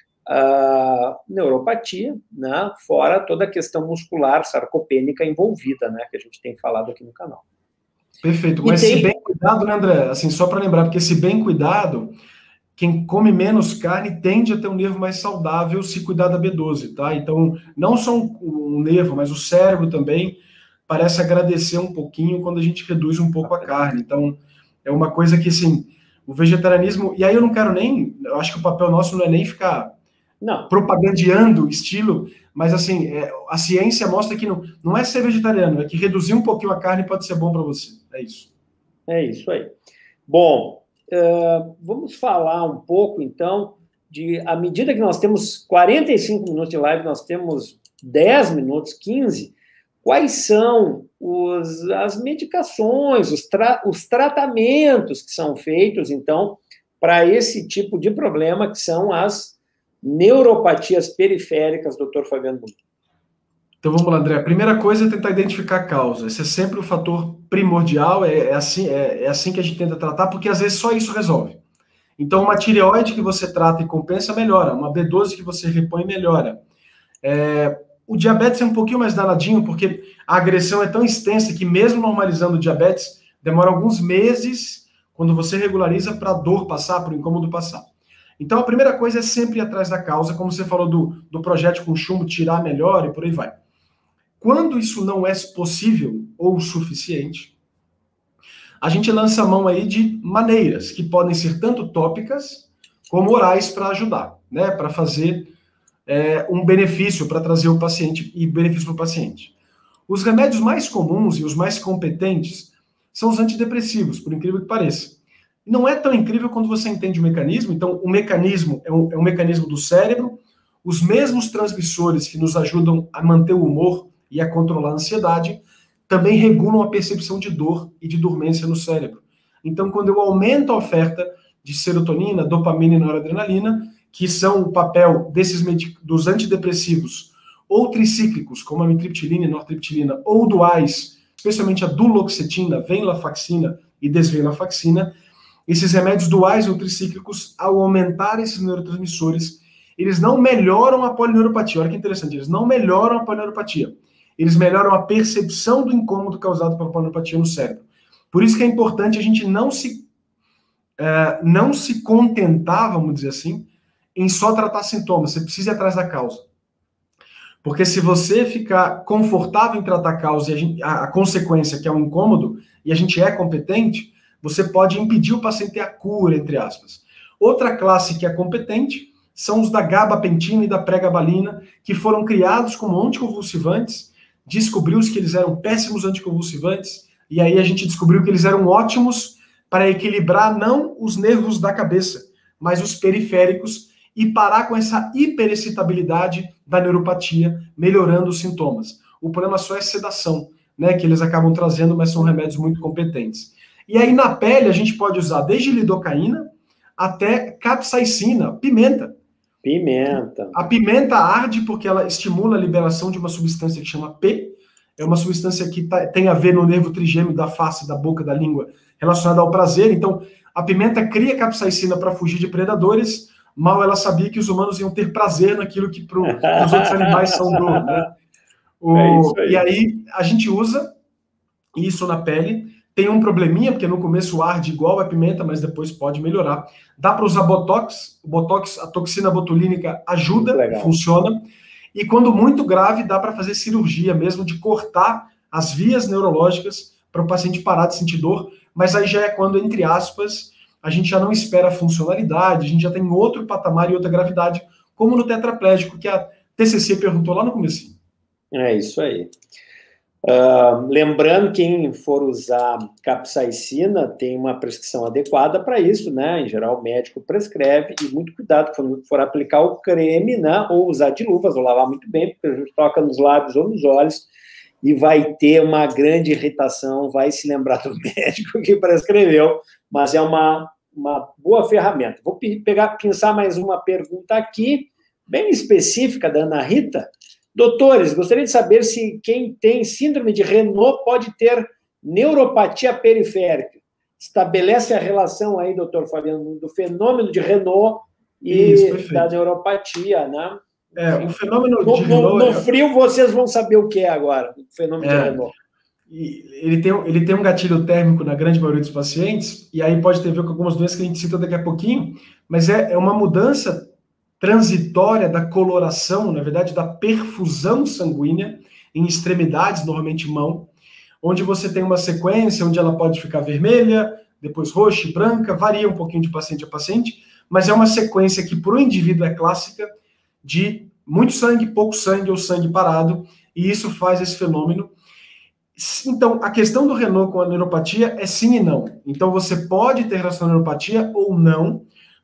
a neuropatia, né, fora toda a questão muscular sarcopênica envolvida, né, que a gente tem falado aqui no canal. Perfeito, mas tem... se bem cuidado, né, André, assim, só para lembrar, porque se bem cuidado... Quem come menos carne tende a ter um nervo mais saudável se cuidar da B doze, tá? Então, não só um, um nervo, mas o cérebro também parece agradecer um pouquinho quando a gente reduz um pouco a carne. Então, é uma coisa que, assim, o vegetarianismo... E aí eu não quero nem... Eu acho que o papel nosso não é nem ficar não. propagandeando estilo, mas, assim, é, a ciência mostra que não, não é ser vegetariano, é que reduzir um pouquinho a carne pode ser bom para você. É isso. É isso aí. Bom... Uh, vamos falar um pouco, então, de, à medida que nós temos quarenta e cinco minutos de live, nós temos dez minutos, quinze, quais são os, as medicações, os, tra, os tratamentos que são feitos, então, para esse tipo de problema, que são as neuropatias periféricas, doutor Fabiano Mulim. Então vamos lá, André. A primeira coisa é tentar identificar a causa. Esse é sempre o fator primordial, é, é, assim, é, é assim que a gente tenta tratar, porque às vezes só isso resolve. Então, uma tireoide que você trata e compensa, melhora. Uma B doze que você repõe, melhora. É, o diabetes é um pouquinho mais danadinho, porque a agressão é tão extensa que mesmo normalizando o diabetes, demora alguns meses, quando você regulariza, para a dor passar, para o incômodo passar. Então, a primeira coisa é sempre ir atrás da causa, como você falou do, do projétil com chumbo, tirar melhor e por aí vai. Quando isso não é possível ou suficiente, a gente lança a mão aí de maneiras que podem ser tanto tópicas como orais para ajudar, né? Para fazer é, um benefício, para trazer o paciente e benefício para o paciente. Os remédios mais comuns e os mais competentes são os antidepressivos, por incrível que pareça. Não é tão incrível quando você entende o mecanismo. Então, o mecanismo é um, é um mecanismo do cérebro, os mesmos transmissores que nos ajudam a manter o humor e a controlar a ansiedade, também regulam a percepção de dor e de dormência no cérebro. Então, quando eu aumento a oferta de serotonina, dopamina e noradrenalina, que são o papel desses dos antidepressivos, ou tricíclicos, como a amitriptilina e nortriptilina, ou duais, especialmente a duloxetina, venlafaxina e desvenlafaxina, esses remédios duais ou tricíclicos, ao aumentar esses neurotransmissores, eles não melhoram a polineuropatia. Olha que interessante, eles não melhoram a polineuropatia. Eles melhoram a percepção do incômodo causado pela polineuropatia no cérebro. Por isso que é importante a gente não se, uh, não se contentar, vamos dizer assim, em só tratar sintomas. Você precisa ir atrás da causa. Porque se você ficar confortável em tratar a causa e a, gente, a, a consequência, que é um incômodo, e a gente é competente, você pode impedir o paciente ter a cura, entre aspas. Outra classe que é competente são os da gabapentina e da pregabalina, que foram criados como anticonvulsivantes. Descobriu-se que eles eram péssimos anticonvulsivantes, e aí a gente descobriu que eles eram ótimos para equilibrar não os nervos da cabeça, mas os periféricos, e parar com essa hiperexcitabilidade da neuropatia, melhorando os sintomas. O problema só é sedação, né, que eles acabam trazendo, mas são remédios muito competentes. E aí na pele a gente pode usar desde lidocaína até capsaicina, pimenta. Pimenta. A pimenta arde porque ela estimula a liberação de uma substância que chama P. É uma substância que tá, tem a ver no nervo trigêmeo da face, da boca, da língua, relacionada ao prazer. Então, a pimenta cria capsaicina para fugir de predadores. Mal ela sabia que os humanos iam ter prazer naquilo que para os outros animais são dor, né? O, é isso aí. E aí, a gente usa isso na pele. Tem um probleminha, porque no começo arde igual a pimenta, mas depois pode melhorar. Dá para usar botox. O botox, a toxina botulínica ajuda, funciona. E quando muito grave, dá para fazer cirurgia mesmo, de cortar as vias neurológicas para o paciente parar de sentir dor. Mas aí já é quando, entre aspas, a gente já não espera a funcionalidade, a gente já tem outro patamar e outra gravidade, como no tetraplégico, que a T C C perguntou lá no começo. É isso aí. Uh, lembrando, quem for usar capsaicina tem uma prescrição adequada para isso, né? Em geral, o médico prescreve, e muito cuidado quando for aplicar o creme, né? Ou usar de luvas, ou lavar muito bem, porque a gente toca nos lábios ou nos olhos e vai ter uma grande irritação, vai se lembrar do médico que prescreveu, mas é uma, uma boa ferramenta. Vou pegar, pensar mais uma pergunta aqui, bem específica, da Ana Rita. Doutores, gostaria de saber se quem tem síndrome de Renault pode ter neuropatia periférica. Estabelece a relação aí, doutor Fabiano, do fenômeno de Renault e Isso, da neuropatia, né? É, o fenômeno no, de Renault... No, no frio, vocês vão saber o que é agora, o fenômeno é, de Renault. E ele, tem, ele tem um gatilho térmico na grande maioria dos pacientes, e aí pode ter a ver com algumas doenças que a gente cita daqui a pouquinho, mas é, é uma mudança transitória da coloração, na verdade, da perfusão sanguínea em extremidades, normalmente mão, onde você tem uma sequência onde ela pode ficar vermelha, depois roxa e branca, varia um pouquinho de paciente a paciente, mas é uma sequência que para o indivíduo é clássica de muito sangue, pouco sangue ou sangue parado, e isso faz esse fenômeno. Então, a questão do Renault com a neuropatia é sim e não. Então, você pode ter relação à neuropatia ou não,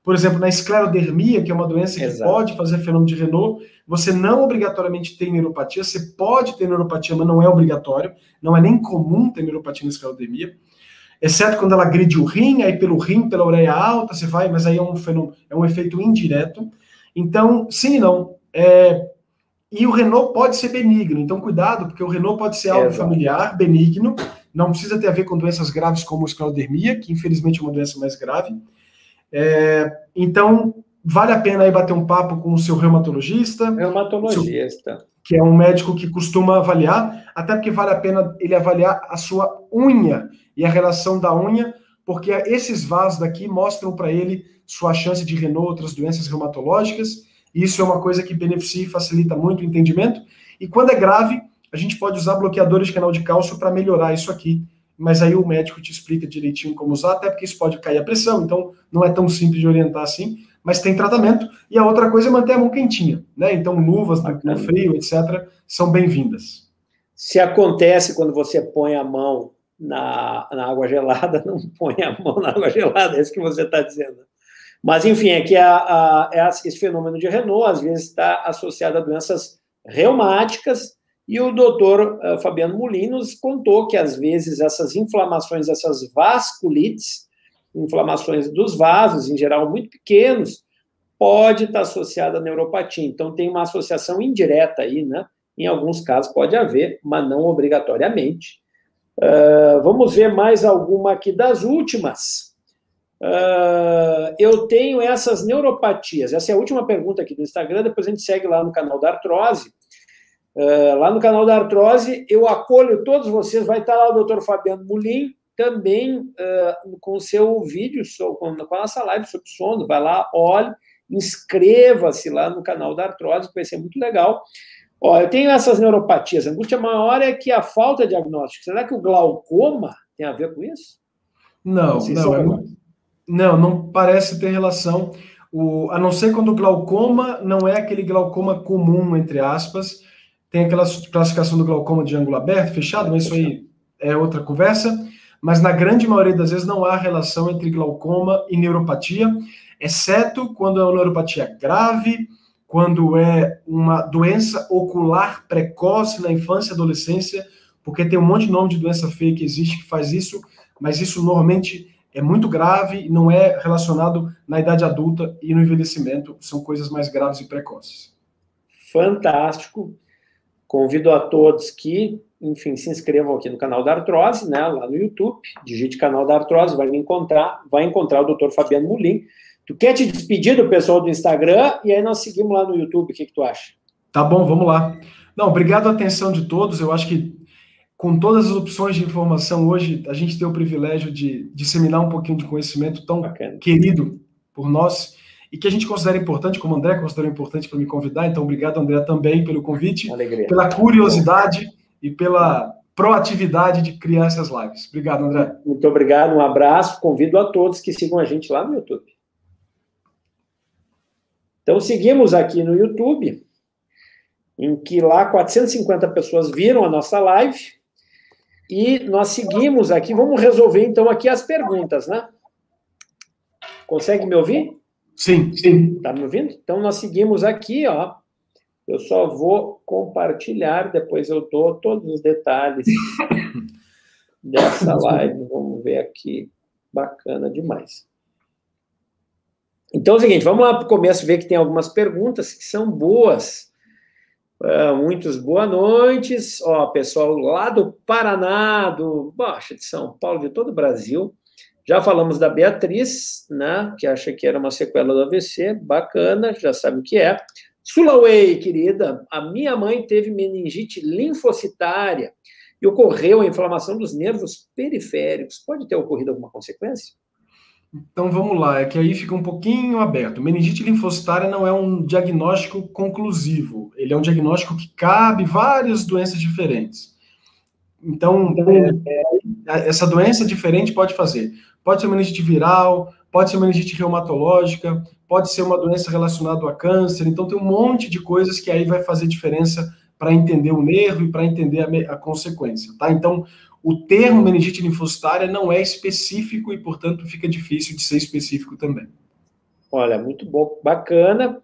Por exemplo, na esclerodermia, que é uma doença que Exato. pode fazer fenômeno de Renault, você não obrigatoriamente tem neuropatia, você pode ter neuropatia, mas não é obrigatório, não é nem comum ter neuropatia na esclerodermia, exceto quando ela agride o rim, aí pelo rim, pela ureia alta, você vai, mas aí é um fenômeno, é um efeito indireto. Então, sim e não. É, e o Renault pode ser benigno, então cuidado, porque o Renault pode ser algo familiar, benigno, não precisa ter a ver com doenças graves como a esclerodermia, que infelizmente é uma doença mais grave. É, então, vale a pena aí bater um papo com o seu reumatologista. Reumatologista. Seu, que é um médico que costuma avaliar, até porque vale a pena ele avaliar a sua unha e a relação da unha, porque esses vasos daqui mostram para ele sua chance de Renault, outras doenças reumatológicas, e isso é uma coisa que beneficia e facilita muito o entendimento. E quando é grave, a gente pode usar bloqueadores de canal de cálcio para melhorar isso aqui, mas aí o médico te explica direitinho como usar, até porque isso pode cair a pressão, então não é tão simples de orientar assim, mas tem tratamento. E a outra coisa é manter a mão quentinha, né? Então luvas no, no frio, etcétera, são bem-vindas. Se acontece quando você põe a mão na, na água gelada, não põe a mão na água gelada, é isso que você está dizendo. Mas, enfim, é que a, a, a, esse fenômeno de Renault, às vezes, está associado a doenças reumáticas, e o doutor uh, Fabiano Molin nos contou que, às vezes, essas inflamações, essas vasculites, inflamações dos vasos, em geral muito pequenos, pode estar associada à neuropatia. Então, tem uma associação indireta aí, né? Em alguns casos pode haver, mas não obrigatoriamente. Uh, vamos ver mais alguma aqui das últimas. Uh, eu tenho essas neuropatias. Essa é a última pergunta aqui do Instagram, depois a gente segue lá no canal da Artrose. Uh, lá no canal da Artrose, eu acolho todos vocês, vai estar lá o doutor Fabiano Molin, também uh, com o seu vídeo, com, com a nossa live sobre sono, vai lá, olhe, inscreva-se lá no canal da Artrose, que vai ser muito legal. Ó, eu tenho essas neuropatias, a angústia maior é que a falta de diagnóstico. Será que o glaucoma tem a ver com isso? Não, não, não, é muito, não, não parece ter relação, o, a não ser quando o glaucoma não é aquele glaucoma comum, entre aspas. Tem aquela classificação do glaucoma de ângulo aberto, fechado, mas isso aí é outra conversa. Mas na grande maioria das vezes não há relação entre glaucoma e neuropatia, exceto quando é uma neuropatia grave, quando é uma doença ocular precoce na infância e adolescência, porque tem um monte de nome de doença feia que existe que faz isso, mas isso normalmente é muito grave e não é relacionado na idade adulta e no envelhecimento, são coisas mais graves e precoces. Fantástico. Convido a todos que, enfim, se inscrevam aqui no canal da Artrose, né, lá no YouTube, digite canal da Artrose, vai me encontrar, vai encontrar o doutor Fabiano Molin. Tu quer te despedir do pessoal do Instagram e aí nós seguimos lá no YouTube, o que, que tu acha? Tá bom, vamos lá. Não, obrigado a atenção de todos, eu acho que com todas as opções de informação hoje, a gente tem o privilégio de disseminar um pouquinho de conhecimento tão Bacana. Querido por nós, e que a gente considera importante, como o André considerou importante para me convidar, então obrigado, André, também pelo convite, pela curiosidade e pela proatividade de criar essas lives. Obrigado, André. Muito obrigado, um abraço, convido a todos que sigam a gente lá no YouTube. Então, seguimos aqui no YouTube, em que lá quatrocentas e cinquenta pessoas viram a nossa live, e nós seguimos aqui, vamos resolver então aqui as perguntas, né? Consegue me ouvir? Sim, sim. Tá me ouvindo? Então, nós seguimos aqui, ó. Eu só vou compartilhar, depois eu dou todos os detalhes dessa live. Vamos ver aqui. Bacana demais. Então, é o seguinte, vamos lá para o começo ver que tem algumas perguntas que são boas. Uh, muitos boa noites. Ó, pessoal lá do Paraná, do Baixa de São Paulo, de todo o Brasil. Já falamos da Beatriz, né, que acha que era uma sequela do A V C, bacana, já sabe o que é. Sulaway, querida, a minha mãe teve meningite linfocitária e ocorreu a inflamação dos nervos periféricos. Pode ter ocorrido alguma consequência? Então vamos lá, é que aí fica um pouquinho aberto. Meningite linfocitária não é um diagnóstico conclusivo, ele é um diagnóstico que cabe várias doenças diferentes. Então, é, essa doença diferente pode fazer. Pode ser meningite viral, pode ser meningite reumatológica, pode ser uma doença relacionada a câncer. Então, tem um monte de coisas que aí vai fazer diferença para entender o nervo e para entender a, a consequência, tá? Então, o termo meningite linfocitária não é específico e, portanto, fica difícil de ser específico também. Olha, muito bom, bacana.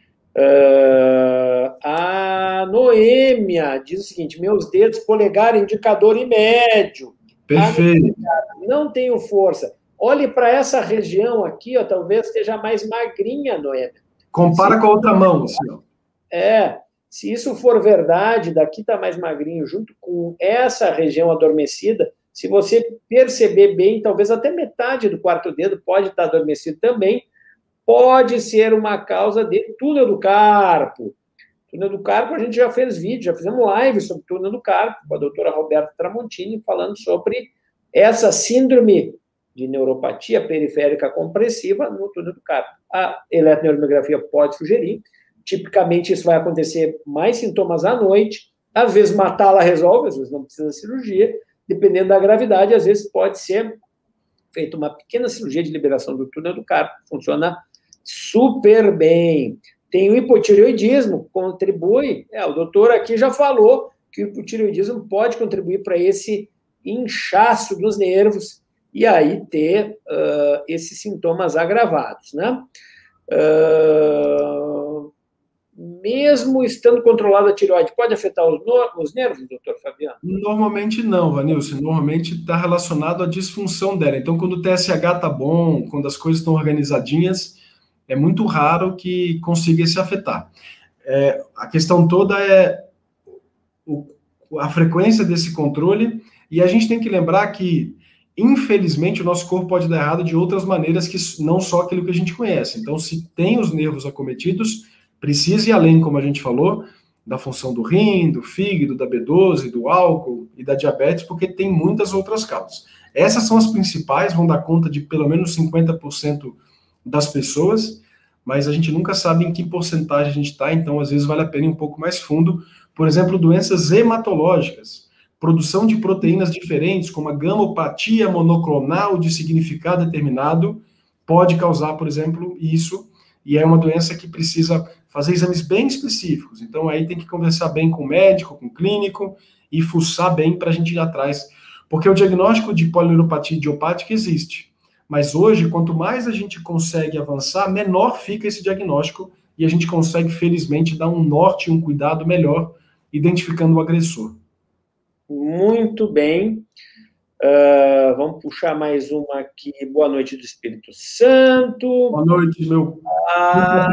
Uh, a Noêmia diz o seguinte: meus dedos, polegar, indicador e médio. Perfeito. Não tenho força. Olhe para essa região aqui, ó, talvez esteja mais magrinha, Noêmia. Compara se, com a outra mão, assim, ó. É, se isso for verdade, daqui está mais magrinho, junto com essa região adormecida, se você perceber bem, talvez até metade do quarto dedo pode estar adormecido também, pode ser uma causa de túnel do carpo. Túnel do carpo, a gente já fez vídeo, já fizemos live sobre túnel do carpo, com a doutora Roberta Tramontini, falando sobre essa síndrome de neuropatia periférica compressiva no túnel do carpo. A eletromiografia pode sugerir, tipicamente isso vai acontecer mais sintomas à noite, às vezes matá-la resolve, às vezes não precisa de cirurgia, dependendo da gravidade, às vezes pode ser feita uma pequena cirurgia de liberação do túnel do carpo, funciona super bem. Tem o hipotireoidismo, contribui, é, o doutor aqui já falou que o hipotireoidismo pode contribuir para esse inchaço dos nervos e aí ter uh, esses sintomas agravados, né? Uh, mesmo estando controlada a tireoide, pode afetar os, no, os nervos, doutor Fabiano? Normalmente não, Vanilson. Normalmente está relacionado à disfunção dela. Então, quando o T S H está bom, quando as coisas estão organizadinhas, é muito raro que consiga se afetar. É, a questão toda é o, a frequência desse controle, e a gente tem que lembrar que, infelizmente, o nosso corpo pode dar errado de outras maneiras que não só aquilo que a gente conhece. Então, se tem os nervos acometidos, precisa ir além, como a gente falou, da função do rim, do fígado, da B doze, do álcool e da diabetes, porque tem muitas outras causas. Essas são as principais, vão dar conta de pelo menos cinquenta por cento das pessoas, mas a gente nunca sabe em que porcentagem a gente está, então às vezes vale a pena ir um pouco mais fundo. Por exemplo, doenças hematológicas, produção de proteínas diferentes, como a gamopatia monoclonal de significado determinado, pode causar, por exemplo, isso, e é uma doença que precisa fazer exames bem específicos. Então aí tem que conversar bem com o médico, com o clínico, e fuçar bem para a gente ir atrás. Porque o diagnóstico de polineuropatia idiopática existe. Mas hoje, quanto mais a gente consegue avançar, menor fica esse diagnóstico e a gente consegue, felizmente, dar um norte, um cuidado melhor, identificando o agressor. Muito bem. Uh, vamos puxar mais uma aqui. Boa noite do Espírito Santo. Boa noite, meu. A,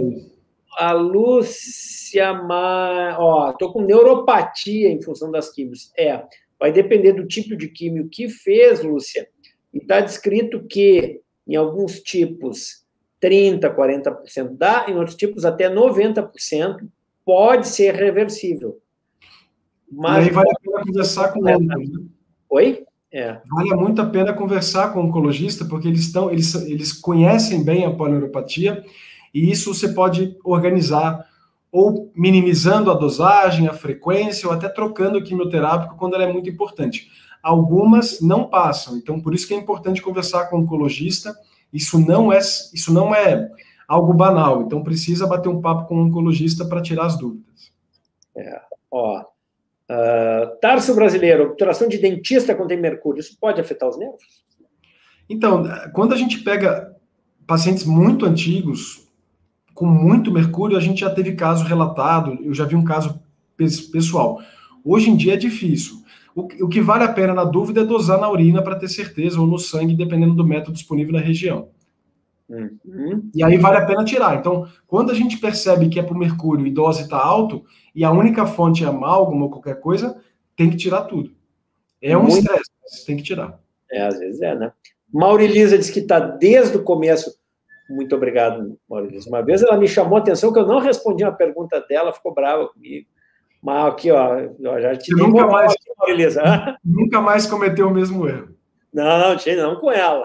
a Lúcia Ma... Ó, tô com neuropatia em função das químicas. É, vai depender do tipo de químio que fez, Lúcia. E está descrito que, em alguns tipos, trinta por cento, quarenta por cento dá, em outros tipos, até noventa por cento pode ser reversível. Mas e aí vale a pena conversar com o oncologista. Oi? É. Vale muito a pena conversar com o oncologista, porque eles, estão, eles, eles conhecem bem a polineuropatia, e isso você pode organizar, ou minimizando a dosagem, a frequência, ou até trocando o quimioterápico quando ela é muito importante. Algumas não passam, então por isso que é importante conversar com o oncologista. Isso não é, isso não é algo banal, então precisa bater um papo com o oncologista para tirar as dúvidas. É, ó, uh, Tarso brasileiro, obturação de dentista quando tem mercúrio, isso pode afetar os nervos? Então, quando a gente pega pacientes muito antigos, com muito mercúrio, a gente já teve caso relatado, eu já vi um caso pessoal. Hoje em dia é difícil. O, o que vale a pena, na dúvida, é dosar na urina para ter certeza, ou no sangue, dependendo do método disponível na região. Uhum. E aí vale a pena tirar. Então, quando a gente percebe que é para o mercúrio e dose está alto, e a única fonte é amálgama ou qualquer coisa, tem que tirar tudo. É um estresse, mas tem que tirar. É, às vezes é, né? Maurilisa diz que está desde o começo. Muito obrigado, Maurilisa. Uma vez ela me chamou a atenção que eu não respondi uma pergunta dela, ficou brava comigo. Mas aqui, ó, já te dei nunca mais, aqui, Maurilisa. Nunca mais cometeu o mesmo erro. Não, não, tinha não com ela.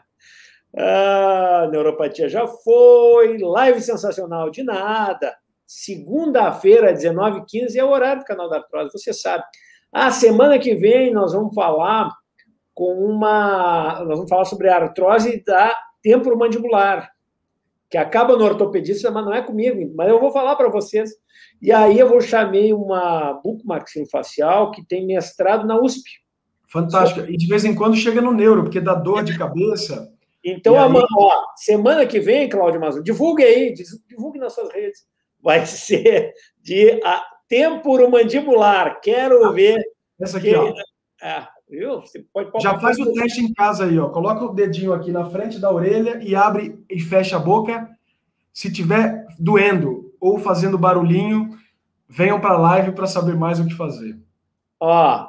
Ah, neuropatia já foi, live sensacional de nada. Segunda-feira, dezenove e quinze, é o horário do canal da Artrose, você sabe. A semana que vem nós vamos falar com uma. Nós vamos falar sobre a artrose da temporomandibular, que acaba no ortopedista, mas não é comigo, mas eu vou falar para vocês. E aí eu vou chamei uma bucomaxilofacial que tem mestrado na U S P. Fantástica. E de vez em quando chega no neuro, porque dá dor de cabeça. Então, aí... amanhã, ó, semana que vem, Cláudio Mazon, divulgue aí, divulgue nas suas redes. Vai ser de a, temporomandibular. Quero ah, ver. Essa aqui, que, ó. É, viu? Você pode, Já faz o teste em casa aí, ó. Coloca o dedinho aqui na frente da orelha e abre e fecha a boca. Se tiver doendo ou fazendo barulhinho, venham para a live para saber mais o que fazer. Ó,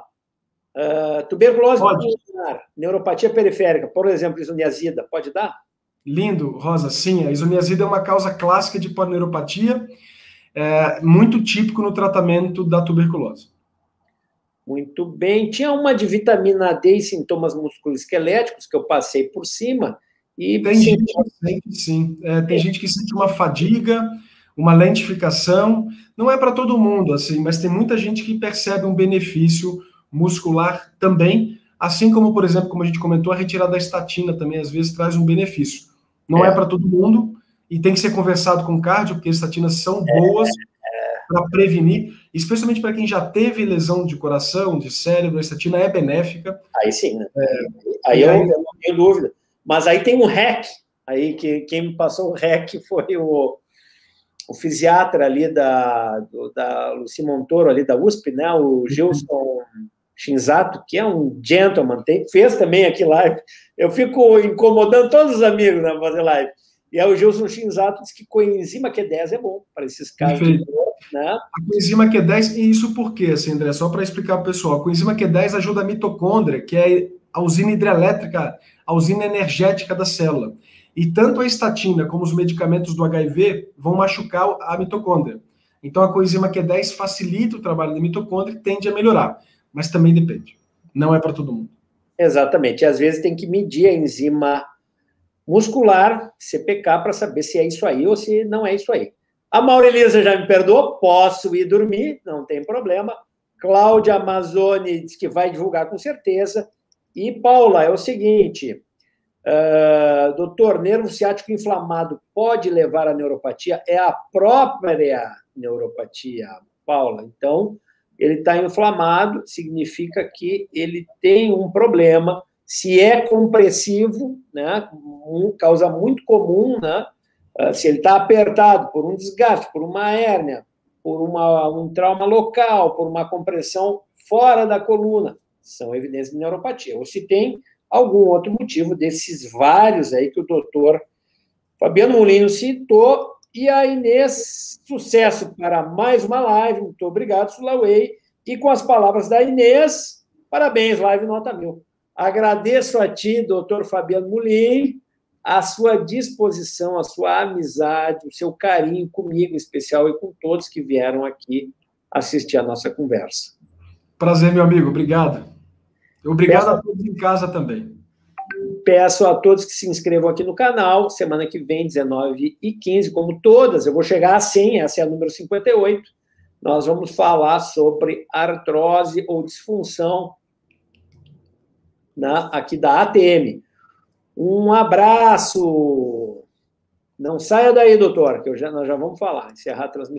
uh, tuberculose pulmonar, neuropatia periférica, por exemplo, isoniazida, pode dar? Lindo, Rosa. Sim, a isoniazida é uma causa clássica de polineuropatia, é, muito típico no tratamento da tuberculose. Muito bem. Tinha uma de vitamina D e sintomas musculoesqueléticos que eu passei por cima. E tem sim, gente que sente, sim. É, tem é. gente que sente uma fadiga, uma lentificação. Não é para todo mundo, assim, mas tem muita gente que percebe um benefício muscular também, assim como, por exemplo, como a gente comentou, a retirada da estatina também às vezes traz um benefício. Não é, é para todo mundo e tem que ser conversado com o cardio, porque as estatinas são boas é. para prevenir, especialmente para quem já teve lesão de coração, de cérebro, a estatina é benéfica. Aí sim, né? É, aí eu, aí eu não tenho dúvida. Mas aí tem um R E C, aí que quem me passou o R E C foi o, o fisiatra ali da, do, da Luci Montoro, ali da U S P, né? O Gilson Shinzato, que é um gentleman, tem, fez também aqui live. Eu fico incomodando todos os amigos na fazer live. E aí o Gilson Shinzato disse que coenzima Q dez é bom para esses casos. De dor, né? A coenzima Q dez, e isso por quê, assim, André? Só para explicar para o pessoal. A coenzima Q dez ajuda a mitocôndria, que é a usina hidrelétrica, a usina energética da célula. E tanto a estatina como os medicamentos do H I V vão machucar a mitocôndria. Então a coenzima Q dez facilita o trabalho da mitocôndria e tende a melhorar. Mas também depende. Não é para todo mundo. Exatamente. E às vezes tem que medir a enzima muscular, C P K, para saber se é isso aí ou se não é isso aí. A Maurelisa já me perdoou, posso ir dormir, não tem problema. Cláudia Amazoni diz que vai divulgar com certeza. E, Paula, é o seguinte, uh, doutor, nervo ciático inflamado pode levar à neuropatia? É a própria neuropatia, Paula. Então, ele está inflamado, significa que ele tem um problema. Se é compressivo, né, um, causa muito comum, né, uh, se ele está apertado por um desgaste, por uma hérnia, por uma, um trauma local, por uma compressão fora da coluna, são evidências de neuropatia. Ou se tem algum outro motivo desses vários aí que o doutor Fabiano Molino citou. E a Inês, sucesso para mais uma live. Muito obrigado, Sulaway. E com as palavras da Inês, parabéns, live nota mil. Agradeço a ti, doutor Fabiano Molino, a sua disposição, a sua amizade, o seu carinho comigo, em especial, e com todos que vieram aqui assistir a nossa conversa. Prazer, meu amigo. Obrigado. Obrigado Peço... a todos em casa também. Peço a todos que se inscrevam aqui no canal. Semana que vem, dezenove e quinze, como todas, eu vou chegar a cem, essa é a número cinquenta e oito. Nós vamos falar sobre artrose ou disfunção na, aqui da A T M. Um abraço. Não saia daí, doutor, que eu já, nós já vamos falar, encerrar a transmissão.